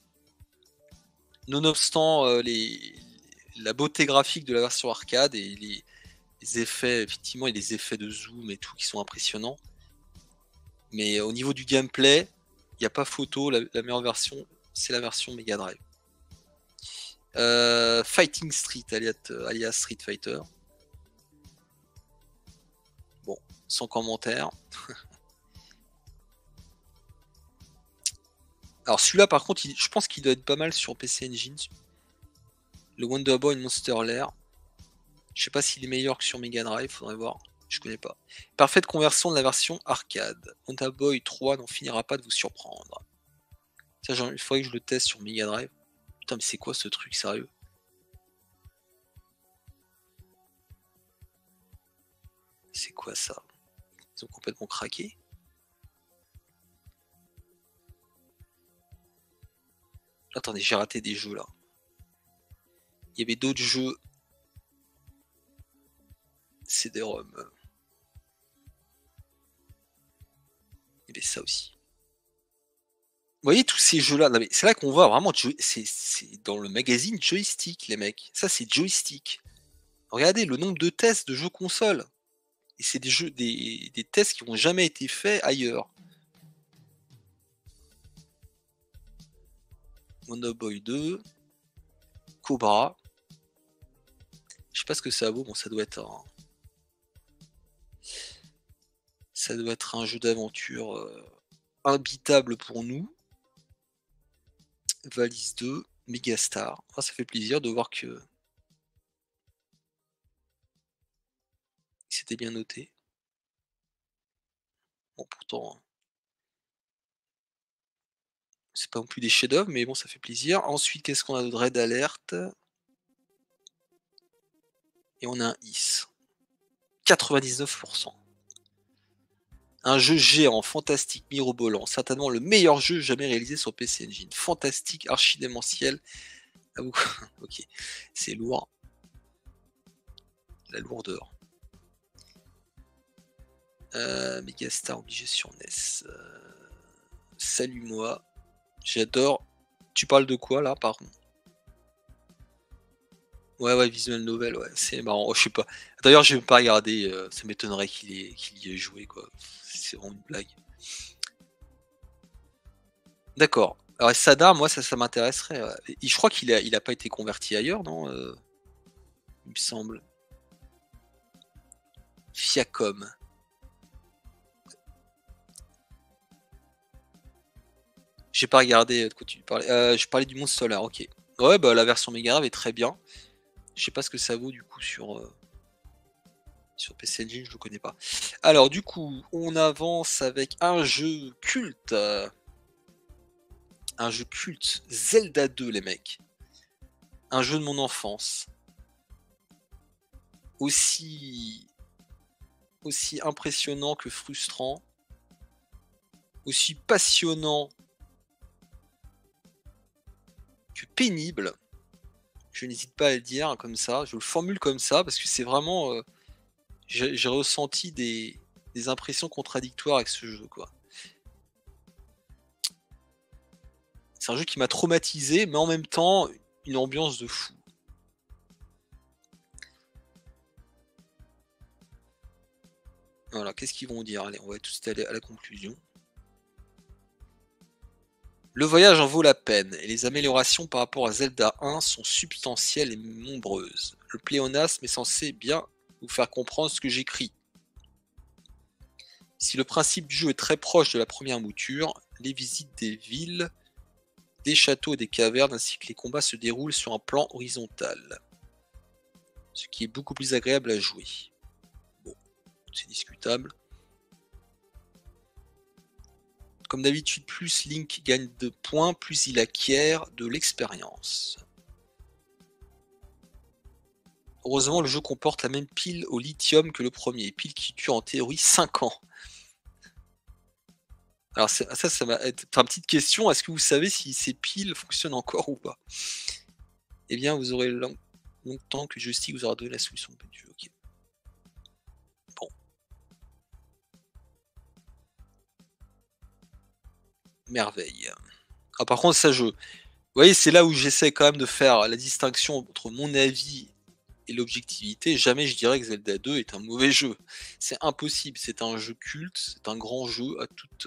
Nonobstant la beauté graphique de la version arcade et les effets, effectivement, et les effets de zoom et tout qui sont impressionnants. Mais au niveau du gameplay, il n'y a pas photo. La meilleure version, c'est la version Mega Drive. Fighting Street, alias Street Fighter. Bon, sans commentaire. Alors celui-là, par contre, je pense qu'il doit être pas mal sur PC Engine. Le Wonder Boy Monster Lair. Je sais pas s'il est meilleur que sur Mega Drive, faudrait voir. Je connais pas. Parfaite conversion de la version arcade. Wonder Boy 3 n'en finira pas de vous surprendre. Ça, il faudrait que je le teste sur Mega Drive. Putain, mais c'est quoi ce truc, sérieux? C'est quoi ça? Ils ont complètement craqué. Attendez, j'ai raté des jeux là. Il y avait d'autres jeux. CD-ROM. Il y avait ça aussi. Vous voyez tous ces jeux-là, c'est là qu'on voit vraiment, c'est dans le magazine Joystick, les mecs. Ça, c'est Joystick. Regardez le nombre de tests de jeux console. Et c'est des jeux, des tests qui n'ont jamais été faits ailleurs. Wonder Boy 2, Cobra. Je sais pas ce que ça vaut, bon ça doit être un jeu d'aventure imbitable pour nous. Valise 2, Megastar. Ah, ça fait plaisir de voir que c'était bien noté. Bon, pourtant, c'est pas non plus des chefs-d'œuvre, mais bon, ça fait plaisir. Ensuite, qu'est-ce qu'on a de Red Alert? Et on a un is. 99%. Un jeu géant, fantastique, mirobolant, certainement le meilleur jeu jamais réalisé sur PC Engine. Fantastique, archi-démentiel. Ah, ok, c'est lourd. La lourdeur. Megastar obligé sur NES. Salut moi. J'adore. Tu parles de quoi là, par contre? Ouais, visual novel, ouais, c'est marrant. Oh, je sais pas. D'ailleurs, je vais pas regarder. Ça m'étonnerait qu'il y ait joué, quoi. C'est vraiment une blague. D'accord. Alors Sada, moi, ça m'intéresserait. Ouais. Et je crois qu'il a pas été converti ailleurs, non il me semble. Fiacom. J'ai pas regardé de quoi tu parlais. Je parlais du Monde Solar, ok. Ouais, bah la version Mega Drive est très bien. Je sais pas ce que ça vaut du coup sur PC Engine, je le connais pas. Alors du coup, on avance avec un jeu culte. Un jeu culte. Zelda 2, les mecs. Un jeu de mon enfance. Aussi impressionnant que frustrant. Aussi passionnant que pénible. Je n'hésite pas à le dire comme ça. Je le formule comme ça parce que c'est vraiment... j'ai ressenti des impressions contradictoires avec ce jeu, quoi. C'est un jeu qui m'a traumatisé, mais en même temps, une ambiance de fou. Voilà, qu'est-ce qu'ils vont dire? Allez, on va tous aller à la conclusion. Le voyage en vaut la peine, et les améliorations par rapport à Zelda 1 sont substantielles et nombreuses. Le pléonasme est censé bien vous faire comprendre ce que j'écris. Si le principe du jeu est très proche de la première mouture, les visites des villes, des châteaux et des cavernes ainsi que les combats se déroulent sur un plan horizontal. Ce qui est beaucoup plus agréable à jouer. Bon, c'est discutable. Comme d'habitude, plus Link gagne de points, plus il acquiert de l'expérience. Heureusement, le jeu comporte la même pile au lithium que le premier, pile qui dure en théorie 5 ans. Alors ça m'a... Enfin, petite question, est-ce que vous savez si ces piles fonctionnent encore ou pas? Eh bien, vous aurez longtemps que le joystick vous aura donné la solution du jeu. Ok. Bon. Merveille. Ah, par contre, ça, vous voyez, c'est là où j'essaie quand même de faire la distinction entre mon avis et l'objectivité. Jamais je dirais que Zelda 2 est un mauvais jeu. C'est impossible. C'est un jeu culte, c'est un grand jeu à toute...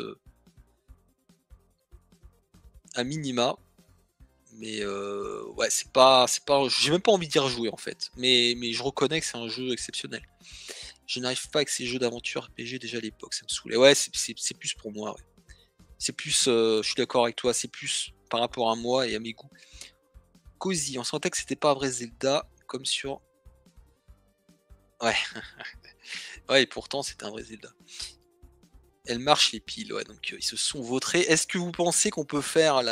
à minima. Mais ouais, c'est pas, j'ai même pas envie d'y rejouer en fait. Mais je reconnais que c'est un jeu exceptionnel. Je n'arrive pas avec ces jeux d'aventure RPG déjà à l'époque, ça me saoulait. Ouais, c'est plus pour moi. Ouais. C'est plus, je suis d'accord avec toi, c'est plus par rapport à moi et à mes goûts. Cozy, on sentait que c'était pas un vrai Zelda, comme sur... Ouais. Ouais, et pourtant c'était un vrai Zelda. Elle marche les piles, ouais, donc ils se sont vautrés. Est-ce que vous pensez qu'on peut faire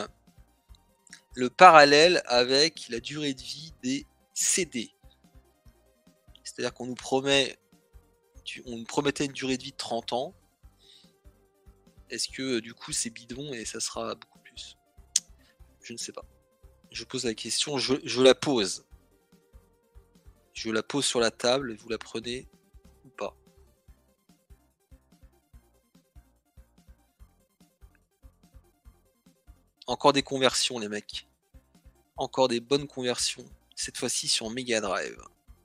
le parallèle avec la durée de vie des CD? C'est-à-dire qu'on nous promettait une durée de vie de 30 ans. Est-ce que du coup c'est bidon et ça sera beaucoup plus? Je ne sais pas. Je pose la question, je la pose. Je la pose sur la table et vous la prenez ou pas. Encore des conversions les mecs. Encore des bonnes conversions. Cette fois-ci sur Mega Drive.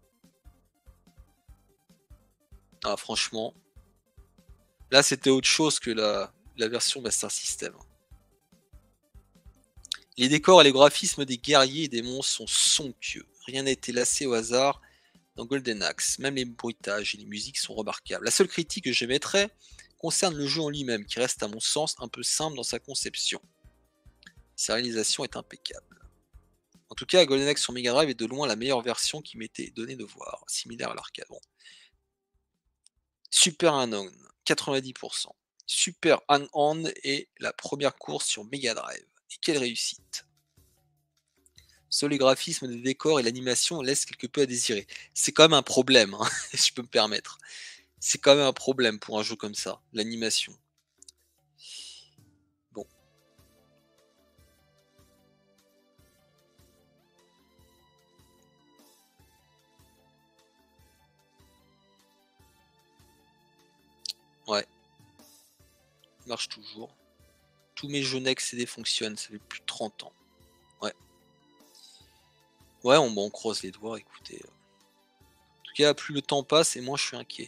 Ah franchement. Là c'était autre chose que la version Master System. Les décors et les graphismes des guerriers et des monstres sont somptueux. Rien n'a été laissé au hasard dans Golden Axe. Même les bruitages et les musiques sont remarquables. La seule critique que j'émettrais concerne le jeu en lui-même, qui reste à mon sens un peu simple dans sa conception. Sa réalisation est impeccable. En tout cas, Golden Axe sur Mega Drive est de loin la meilleure version qui m'était donnée de voir, similaire à l'arcade. Bon. Super Unknown, 90%. Super Unknown est la première course sur Mega Drive. Et quelle réussite! Seul les graphismes des décors et l'animation laissent quelque peu à désirer. C'est quand même un problème, hein, si je peux me permettre. C'est quand même un problème pour un jeu comme ça, l'animation. Bon. Ouais. Il marche toujours. Tous mes jeux Next CD fonctionnent, ça fait plus de 30 ans. Ouais. Ouais, on croise les doigts, écoutez. En tout cas, plus le temps passe et moins je suis inquiet.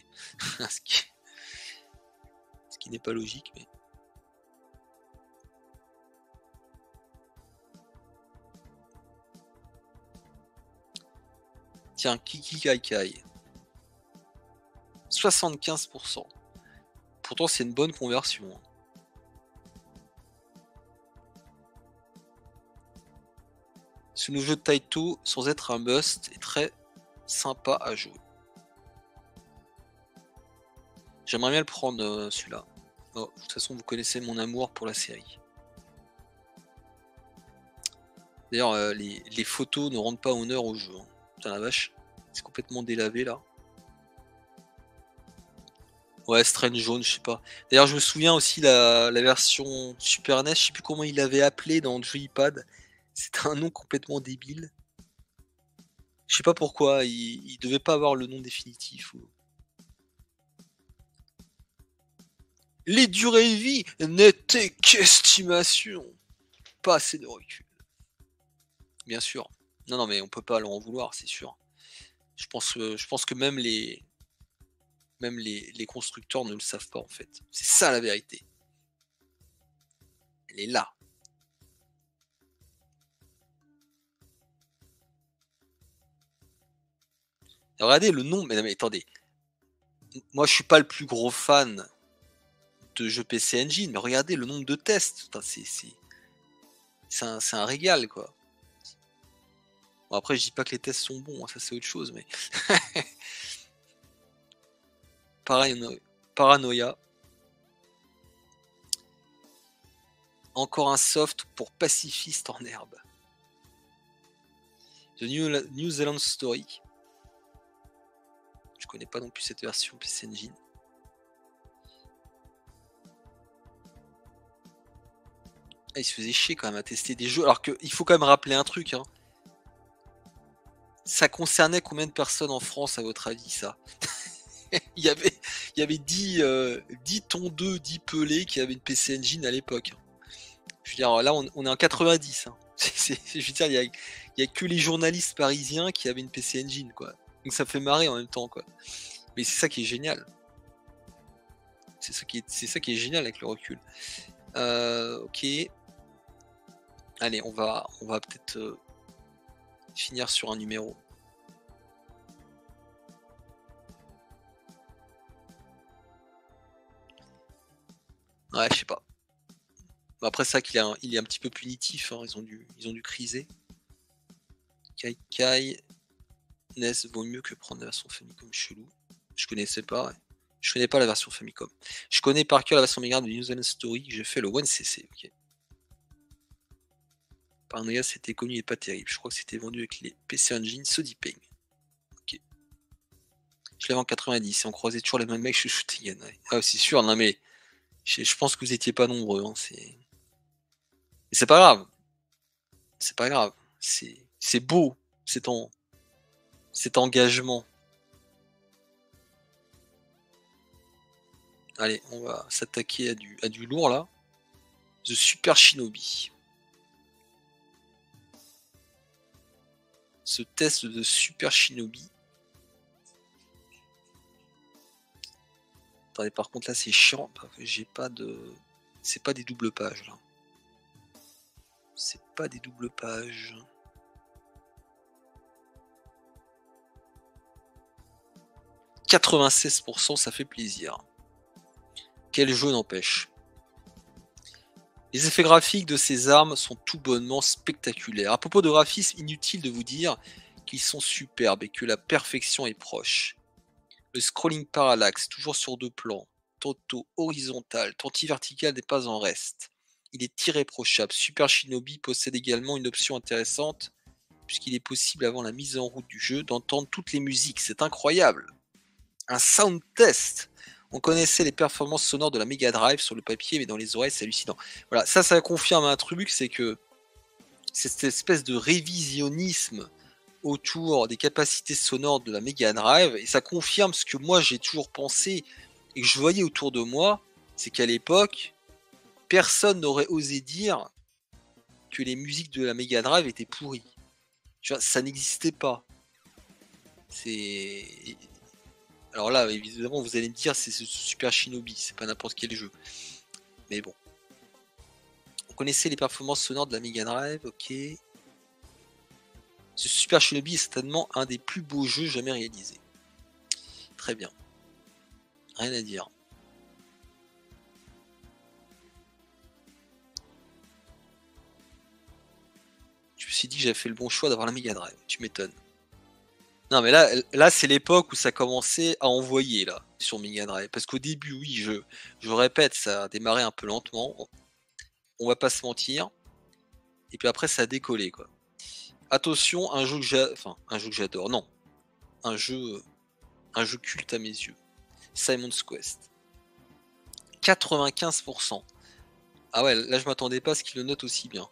Ce qui n'est pas logique, mais. Tiens, Kiki Kai Kai. 75%. Pourtant, c'est une bonne conversion. Hein. Ce nouveau jeu de Taito, sans être un must, est très sympa à jouer. J'aimerais bien le prendre, celui-là. Oh, de toute façon, vous connaissez mon amour pour la série. D'ailleurs, les photos ne rendent pas honneur au jeu. Hein. Putain la vache, c'est complètement délavé là. Ouais, Strange jaune, je sais pas. D'ailleurs, je me souviens aussi la version Super NES, je sais plus comment il l'avait appelé dans le joypad. C'était un nom complètement débile. Je sais pas pourquoi, il devait pas avoir le nom définitif. Ou... Les durées de vie n'étaient qu'estimation. Pas assez de recul. Bien sûr. Non, non, mais on peut pas leur en vouloir, c'est sûr. Je pense que même les constructeurs ne le savent pas en fait. C'est ça la vérité. Elle est là. Regardez le nom, mais, non, mais attendez. Moi je suis pas le plus gros fan de jeux PC Engine, mais regardez le nombre de tests. C'est un régal quoi. Bon, après je dis pas que les tests sont bons, hein, ça c'est autre chose, mais. Paranoia. Encore un soft pour pacifiste en herbe. The New Zealand Story. Je connais pas non plus cette version PC Engine. Ah, il se faisait chier quand même à tester des jeux. Alors qu'il faut quand même rappeler un truc. Hein. Ça concernait combien de personnes en France à votre avis ça? il y avait 10 tondeux, 10 pelés qui avaient une PC Engine à l'époque. Je veux dire, là on est en 90. Hein. Je veux dire, il y a que les journalistes parisiens qui avaient une PC Engine, quoi. Donc ça fait marrer en même temps, quoi. Mais c'est ça qui est génial. C'est ça qui est génial avec le recul. Ok. Allez, on va peut-être finir sur un numéro. Ouais, je sais pas. Après ça qu'il il est un petit peu punitif, hein. Ils ont dû criser. Kai Kai NES vaut mieux que prendre la version Famicom chelou. Je connaissais pas. Ouais. Je connais pas la version Famicom. Je connais par cœur la version Mega de New Zealand Story. J'ai fait le 1cc. Ok. Paranoia, c'était connu et pas terrible. Je crois que c'était vendu avec les PC Engine Sodipeng. Ok. Je l'avais en 90 et on croisait toujours les mêmes mecs chez Shooting. Ouais. Ah, c'est sûr, non mais je pense que vous étiez pas nombreux. Hein. C'est pas grave. C'est pas grave. C'est beau. Cet engagement. Allez, on va s'attaquer à du lourd là. The Super Shinobi. Ce test de Super Shinobi. Attendez, par contre là c'est chiant parce que j'ai pas de. C'est pas des doubles pages là. C'est pas des doubles pages. « 96%, ça fait plaisir. Quel jeu n'empêche. Les effets graphiques de ces armes sont tout bonnement spectaculaires. À propos de graphisme, inutile de vous dire qu'ils sont superbes et que la perfection est proche. Le scrolling parallaxe, toujours sur deux plans, tantôt horizontal, tantôt vertical n'est pas en reste. Il est irréprochable. Super Shinobi possède également une option intéressante, puisqu'il est possible avant la mise en route du jeu d'entendre toutes les musiques. C'est incroyable. Un sound test. On connaissait les performances sonores de la Mega Drive sur le papier, mais dans les oreilles, c'est hallucinant. Voilà, ça confirme un truc, c'est que cette espèce de révisionnisme autour des capacités sonores de la Mega Drive, et ça confirme ce que moi j'ai toujours pensé et que je voyais autour de moi, c'est qu'à l'époque, personne n'aurait osé dire que les musiques de la Mega Drive étaient pourries. Tu vois, ça n'existait pas. C'est... Alors là, évidemment, vous allez me dire, c'est ce Super Shinobi, c'est pas n'importe quel jeu. Mais bon. On connaissait les performances sonores de la Mega Drive, ok. Ce Super Shinobi est certainement un des plus beaux jeux jamais réalisés. Très bien. Rien à dire. Je me suis dit que j'avais fait le bon choix d'avoir la Mega Drive. Tu m'étonnes. Non mais là c'est l'époque où ça commençait à envoyer là sur Mega Drive. Parce qu'au début, oui, je répète, ça a démarré un peu lentement. On va pas se mentir. Et puis après ça a décollé quoi. Attention, un jeu que j'adore, non. Un jeu culte à mes yeux. Simon's Quest. 95%. Ah ouais, là je m'attendais pas à ce qu'il le note aussi bien.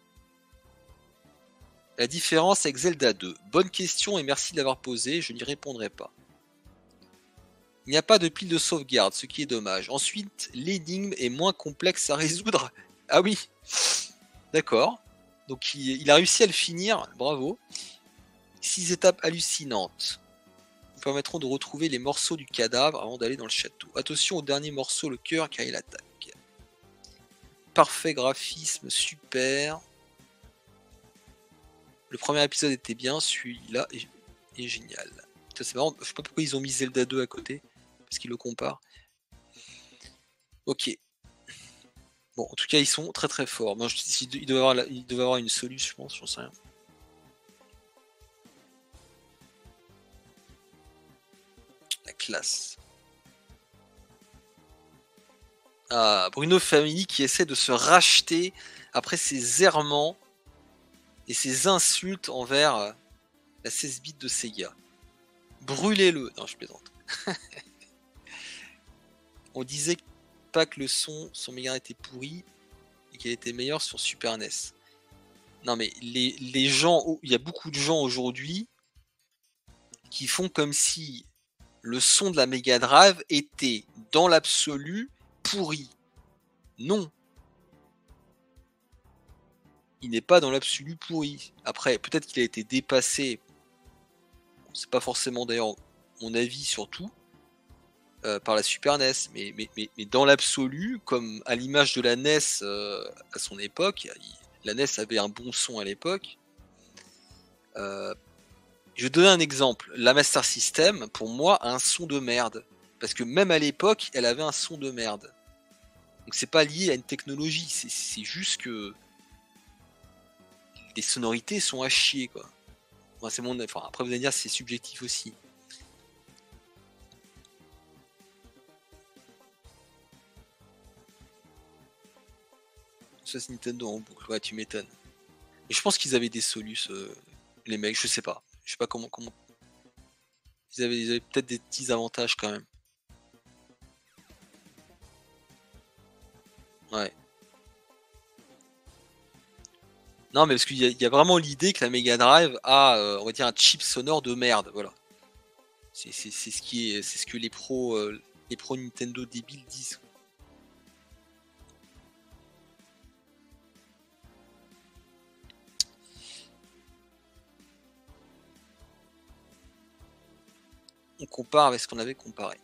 La différence avec Zelda 2. Bonne question et merci de l'avoir posée, je n'y répondrai pas. Il n'y a pas de pile de sauvegarde, ce qui est dommage. Ensuite, l'énigme est moins complexe à résoudre. Ah oui, d'accord. Donc il a réussi à le finir, bravo. 6 étapes hallucinantes vous permettront de retrouver les morceaux du cadavre avant d'aller dans le château. Attention au dernier morceau, le cœur, car il attaque. Parfait graphisme, super. Le premier épisode était bien, celui-là est génial. C'est marrant, je sais pas pourquoi ils ont mis Zelda 2 à côté, parce qu'ils le comparent. Ok. Bon, en tout cas, ils sont très très forts. Moi, il devait avoir une solution, je pense, j'en sais rien. La classe. Ah, Bruno Family qui essaie de se racheter après ses errements et ses insultes envers la 16 bits de Sega. Brûlez-le. Non, je plaisante. On disait pas que le son sur Mega était pourri et qu'il était meilleur sur Super NES. Non mais les gens, il y a beaucoup de gens aujourd'hui qui font comme si le son de la Mega Drive était dans l'absolu pourri. Non. Il n'est pas dans l'absolu pourri. Après, peut-être qu'il a été dépassé. C'est pas forcément d'ailleurs mon avis sur tout. Par la Super NES, mais dans l'absolu, comme à l'image de la NES à son époque, la NES avait un bon son à l'époque. Je vais donner un exemple. La Master System, pour moi, a un son de merde. Parce que même à l'époque, elle avait un son de merde. Donc c'est pas lié à une technologie, c'est juste que les sonorités sont à chier, quoi. Moi, c'est mon... Enfin, après, vous allez dire, c'est subjectif aussi. Ça, c'est Nintendo en boucle. Ouais, tu m'étonnes. Et je pense qu'ils avaient des solus, les mecs, je sais pas. Je sais pas comment... Ils avaient peut-être des petits avantages quand même. Ouais. Non, mais parce qu'il y a vraiment l'idée que la Mega Drive a, on va dire, un chip sonore de merde, voilà. C'est ce que les pros Nintendo débiles disent. On compare avec ce qu'on avait comparé.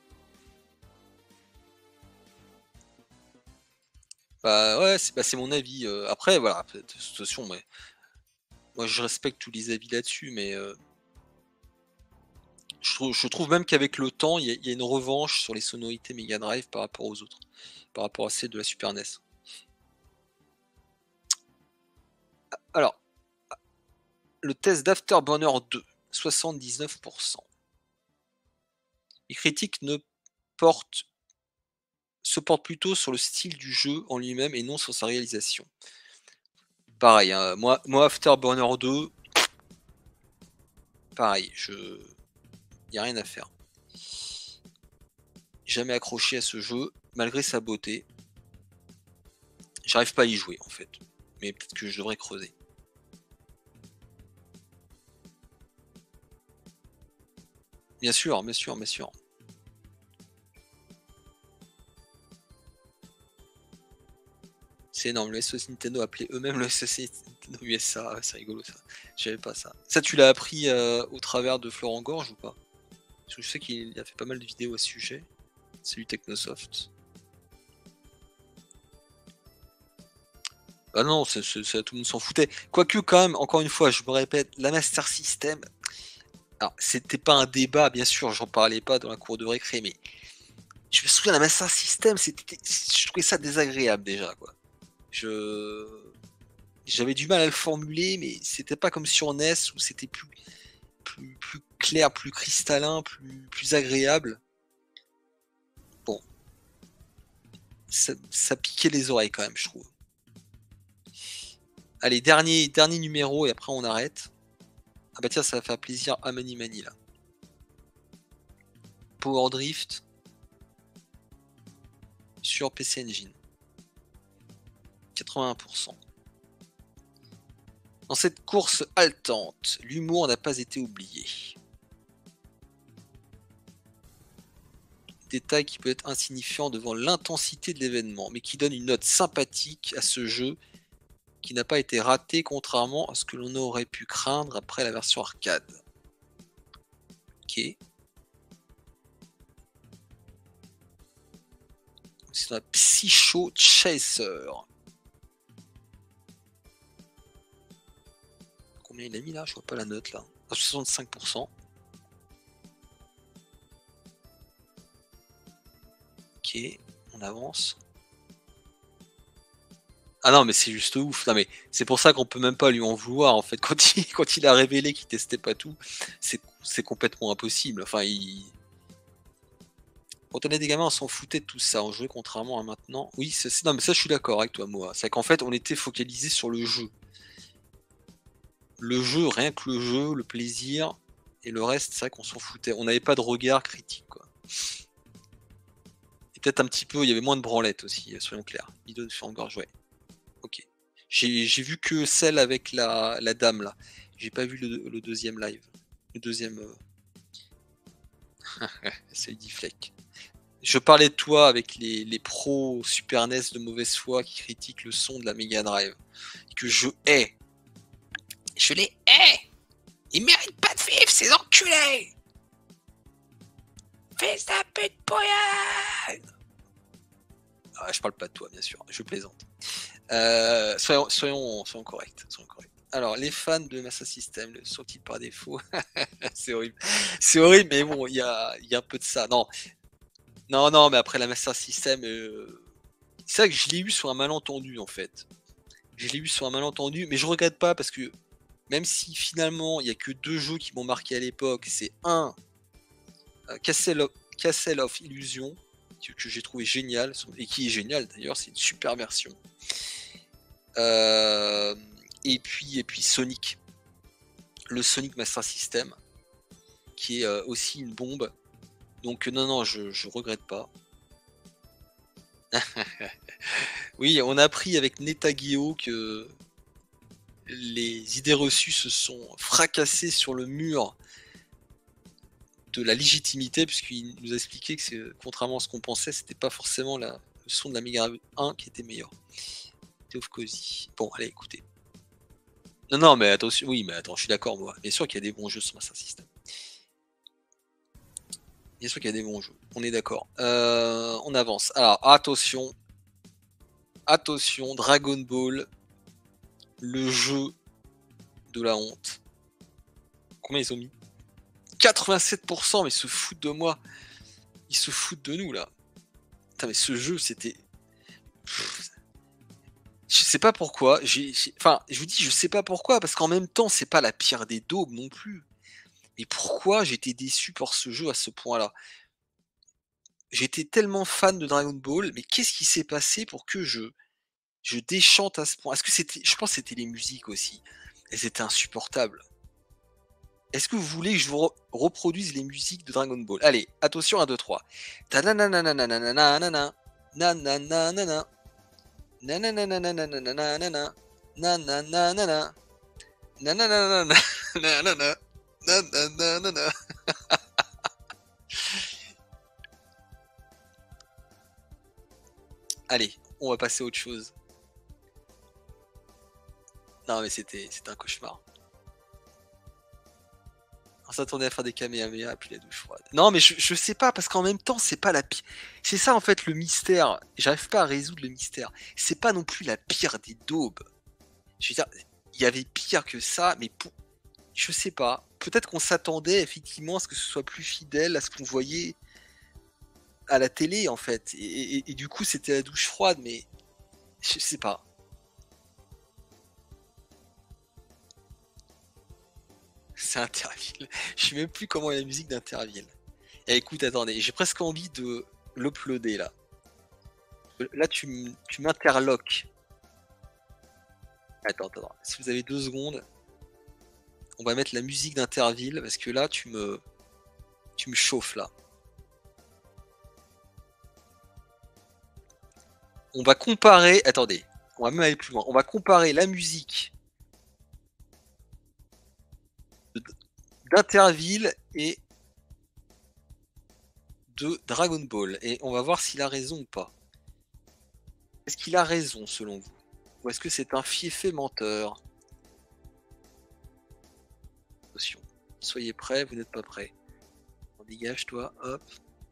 Bah ouais, c'est mon avis. Après, voilà, de toute façon, moi je respecte tous les avis là-dessus, mais je trouve même qu'avec le temps, il y a une revanche sur les sonorités Mega Drive par rapport aux autres, par rapport à celles de la Super NES. Alors, le test d'Afterburner 2, 79%. Les critiques se portent plutôt sur le style du jeu en lui-même et non sur sa réalisation. Pareil, hein, moi Afterburner 2, pareil, y a rien à faire. Jamais accroché à ce jeu, malgré sa beauté. J'arrive pas à y jouer en fait, mais peut-être que je devrais creuser. Bien sûr, bien sûr, bien sûr. C'est énorme, le SOS Nintendo appelé eux-mêmes le SOS Nintendo USA, c'est rigolo ça. Je savais pas ça. Ça, tu l'as appris au travers de Florent Gorge ou pas? Parce que je sais qu'il a fait pas mal de vidéos à ce sujet. Salut Technosoft. Ah non, tout le monde s'en foutait. Quoique quand même, encore une fois, je me répète, la Master System, alors c'était pas un débat, bien sûr, j'en parlais pas dans la cour de récré, mais je me souviens, la Master System, je trouvais ça désagréable déjà, quoi. J'avais du mal à le formuler, mais c'était pas comme sur NES où c'était plus clair, plus cristallin, plus agréable. Bon, ça piquait les oreilles quand même, je trouve. Allez, dernier numéro et après on arrête. Ah bah tiens, ça va faire plaisir à Mani Mani là. Power Drift sur PC Engine. 81%. Dans cette course haletante, l'humour n'a pas été oublié. Détail qui peut être insignifiant devant l'intensité de l'événement, mais qui donne une note sympathique à ce jeu qui n'a pas été raté contrairement à ce que l'on aurait pu craindre après la version arcade. Ok. C'est un Psycho Chaser. Combien il a mis là? Je vois pas la note là. À 65%. Ok, on avance. Ah non, mais c'est juste ouf. Non, mais c'est pour ça qu'on peut même pas lui en vouloir en fait. Quand il a révélé qu'il testait pas tout, c'est complètement impossible. Enfin, quand on est des gamins, on s'en foutait de tout ça. On jouait contrairement à maintenant. Oui, non, mais ça, je suis d'accord avec toi, moi. C'est qu'en fait, on était focalisé sur le jeu. Le jeu, rien que le jeu, le plaisir, et le reste, c'est vrai qu'on s'en foutait. On n'avait pas de regard critique, quoi. Et peut-être un petit peu, il y avait moins de branlettes aussi, soyons clairs. Vidéo de Fangorge, ouais. Ok. J'ai vu que celle avec la dame, là. J'ai pas vu le deuxième live. Le deuxième. C'est dit Fleck. Je parlais de toi avec les pros Super NES de mauvaise foi qui critiquent le son de la Mega Drive. Que je hais. Je les hais. Ils méritent pas de vivre, ces enculés. Fais ta pute poillade. Ah, je parle pas de toi, bien sûr. Je plaisante. Soyons corrects. Alors, les fans de Master System sont-ils par défaut? C'est horrible. C'est horrible, mais bon, il y a un peu de ça. Non, mais après la Master System, c'est vrai que je l'ai eu sur un malentendu en fait. Je l'ai eu sur un malentendu, mais je regrette pas parce que même si finalement il y a que deux jeux qui m'ont marqué à l'époque, c'est un Castle of Illusion que j'ai trouvé génial et qui est génial d'ailleurs, c'est une super version. Et puis Sonic, le Sonic Master System, qui est aussi une bombe. Donc non, je regrette pas. Oui, on a appris avec Netageo que les idées reçues se sont fracassées sur le mur de la légitimité, puisqu'il nous a expliqué que contrairement à ce qu'on pensait, c'était pas forcément le son de la Mega 1 qui était meilleur. Théof Cozy. Bon, allez, écoutez. Non, mais attention, oui, mais attends, je suis d'accord, moi. Bien sûr qu'il y a des bons jeux sur Master System. Bien sûr qu'il y a des bons jeux, on est d'accord. On avance. Alors, attention, Dragon Ball, le jeu de la honte. Combien ils ont mis? 87%, mais ils se foutent de moi. Ils se foutent de nous, là. Putain, mais ce jeu, c'était... Je sais pas pourquoi. Enfin, je vous dis, je sais pas pourquoi, parce qu'en même temps, c'est pas la pire des daubes non plus. Mais pourquoi j'étais déçu par ce jeu à ce point-là? J'étais tellement fan de Dragon Ball, mais qu'est-ce qui s'est passé pour que je déchante à ce point? Est-ce que c'était... Je pense que c'était les musiques aussi. Elles étaient insupportables. Est-ce que vous voulez que je vous reproduise les musiques de Dragon Ball? Allez, attention, 1, 2, 3. Ta-na-na-na-na-na-na-na-na. Na-na-na-na-na. Na-na-na-na-na-na-na-na-na. Na-na-na-na-na. Na-na-na-na-na. Na-na-na. Na-na-na-na-na. Allez, on va passer à autre chose. Non mais c'était un cauchemar. On s'attendait à faire des Kamehameha, puis la douche froide. Non mais je sais pas, parce qu'en même temps, c'est pas la pire. C'est ça en fait le mystère. J'arrive pas à résoudre le mystère. C'est pas non plus la pire des daubes. Je veux dire, il y avait pire que ça, mais pour... je sais pas. Peut-être qu'on s'attendait effectivement à ce que ce soit plus fidèle à ce qu'on voyait à la télé en fait. Et du coup, c'était la douche froide, mais je sais pas. C'est Interville. Je sais même plus comment est la musique d'Interville. Et écoute, attendez, j'ai presque envie de l'uploader là. Là, tu m'interloques. Attends. Si vous avez 2 secondes, on va mettre la musique d'Interville parce que là, tu me chauffes là. On va comparer. Attendez, on va même aller plus loin. On va comparer la musique d'Interville et de Dragon Ball. Et on va voir s'il a raison ou pas. Est-ce qu'il a raison selon vous? Ou est-ce que c'est un fiefé menteur? Attention, soyez prêts, vous n'êtes pas prêts. On dégage toi, hop.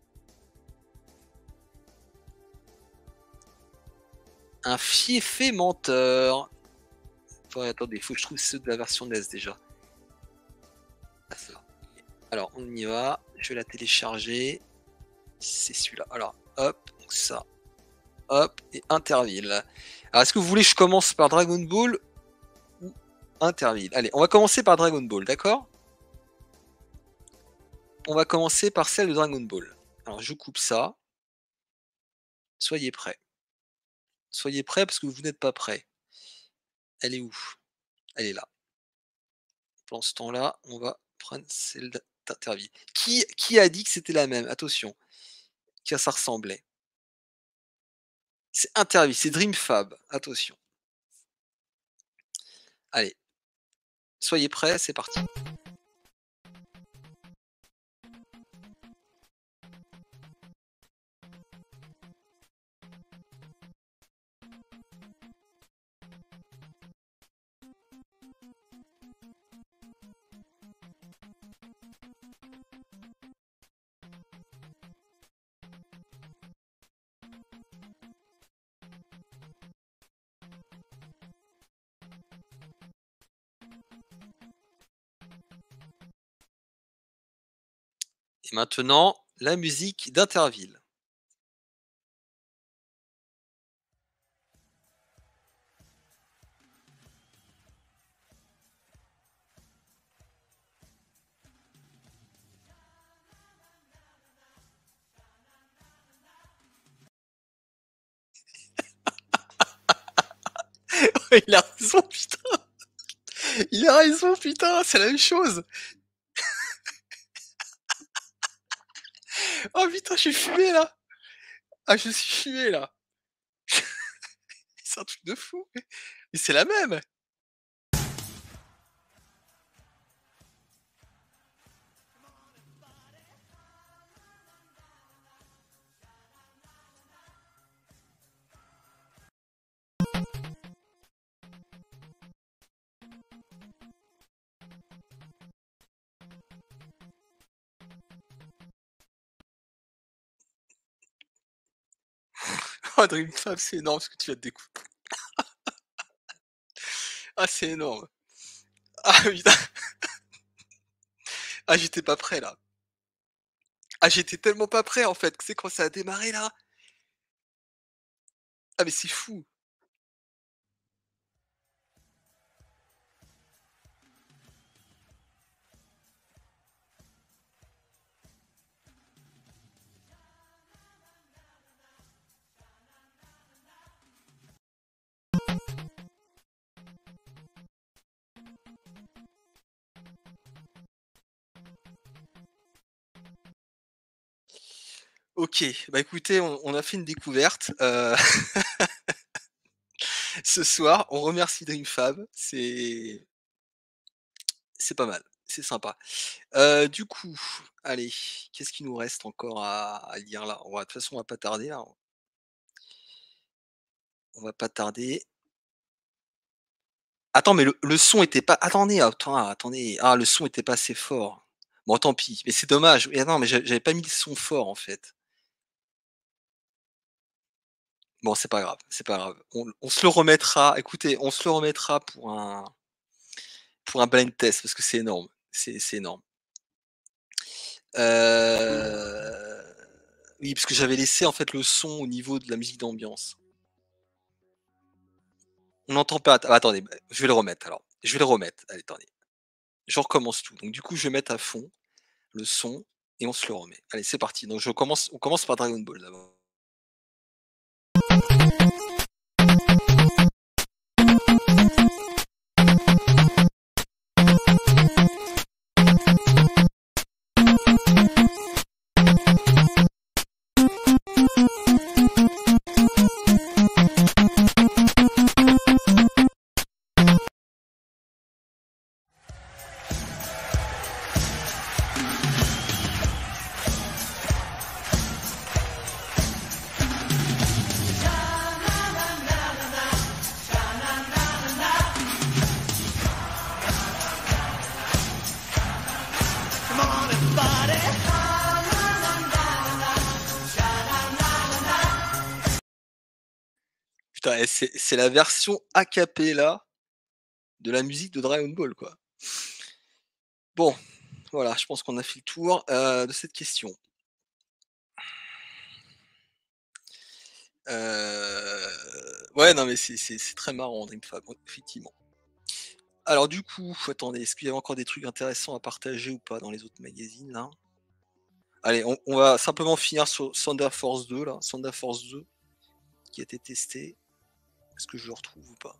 Un fiefé menteur. Attendez, il faut que je trouve ceux de la version NES déjà. Ah, ça. Alors, on y va. Je vais la télécharger. C'est celui-là. Alors, hop, donc ça. Hop, et Interville. Alors, est-ce que vous voulez que je commence par Dragon Ball ou Interville? Allez, on va commencer par Dragon Ball, d'accord? On va commencer par celle de Dragon Ball. Alors, je coupe ça. Soyez prêts. Soyez prêts parce que vous n'êtes pas prêts. Elle est où? Elle est là. Pendant ce temps-là, on va prendre celle d'Interville. Qui a dit que c'était la même? Attention, que ça ressemblait. C'est Interville, c'est Dreamfab. Attention. Allez, soyez prêts, c'est parti. Et maintenant, la musique d'Interville. Il a raison, putain. Il a raison, putain, c'est la même chose. Oh putain, je suis fumé là. Ah, je suis fumé là. C'est un truc de fou. Mais c'est la même. Oh, Dreamfab, c'est énorme ce que tu vas te découper. Ah, c'est énorme. Ah putain. Ah, j'étais pas prêt là. Ah, j'étais tellement pas prêt en fait. C'est quand ça a démarré là. Ah, mais c'est fou. OK, bah, écoutez, on a fait une découverte, ce soir. On remercie DreamFab, c'est pas mal, c'est sympa. Du coup, allez, qu'est-ce qu'il nous reste encore à dire là? De toute façon, on va pas tarder là, on va pas tarder. Attends, mais le son était pas attendez, attendez. Ah, le son était pas assez fort. Bon, tant pis, mais c'est dommage. Mais non, mais j'avais pas mis le son fort, en fait. Bon, c'est pas grave, c'est pas grave. On se le remettra. Écoutez, on se le remettra pour un blind test parce que c'est énorme. C'est énorme. Heu, oui, parce que j'avais laissé, en fait, le son au niveau de la musique d'ambiance. On n'entend pas. Attendez, bah, je vais le remettre alors. Je vais le remettre. Allez, attendez. Je recommence tout. Donc du coup, je vais mettre à fond le son et on se le remet. Allez, c'est parti. Donc on commence par Dragon Ball d'abord. Putain, c'est la version a cappella de la musique de Dragon Ball, quoi. Bon, voilà, je pense qu'on a fait le tour, de cette question. Ouais, non, mais c'est très marrant Dream Fab, ouais, effectivement. Alors du coup, attendez, est-ce qu'il y avait encore des trucs intéressants à partager ou pas dans les autres magazines, là? Allez, on va simplement finir sur Thunder Force 2, là, Thunder Force 2 qui a été testé. Est-ce que je le retrouve ou pas?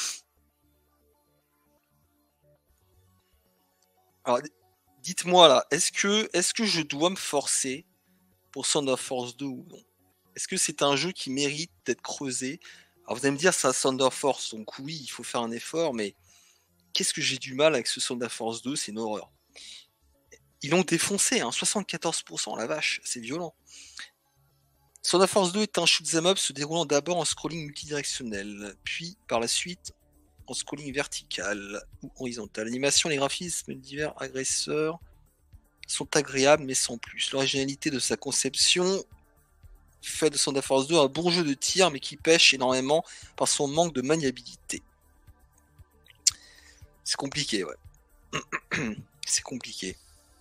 Alors, dites-moi là, est-ce que je dois me forcer pour Thunder Force 2 ou non? Est-ce que c'est un jeu qui mérite d'être creusé? Alors vous allez me dire, c'est un Thunder Force, donc oui, il faut faire un effort, mais qu'est-ce que j'ai du mal avec ce Thunder Force 2? C'est une horreur. Ils l'ont défoncé, hein, 74%, la vache, c'est violent. Thunder Force 2 est un shoot'em up se déroulant d'abord en scrolling multidirectionnel, puis par la suite en scrolling vertical ou horizontal. L'animation, les graphismes, divers agresseurs sont agréables mais sans plus. L'originalité de sa conception fait de Thunder Force 2 un bon jeu de tir mais qui pêche énormément par son manque de maniabilité. C'est compliqué, ouais. C'est compliqué.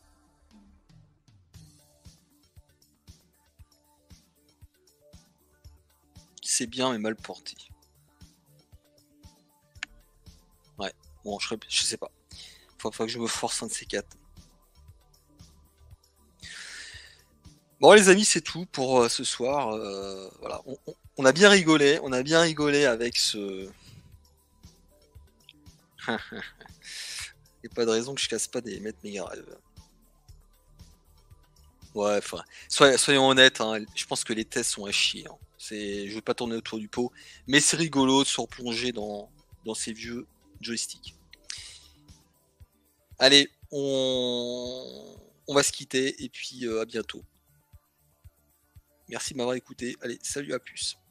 C'est bien mais mal porté. Ouais, bon, je sais pas. Faut que je me force un de ces quatre. Bon les amis, c'est tout pour ce soir. Voilà, on a bien rigolé, avec ce. Il n'y a pas de raison que je casse pas des mètres méga rêves. Ouais, enfin, soyons honnêtes, hein, je pense que les tests sont à chier. Hein. Je vais pas tourner autour du pot, mais c'est rigolo de se replonger dans ces vieux joysticks. Allez, on va se quitter et puis à bientôt. Merci de m'avoir écouté. Allez, salut, à plus.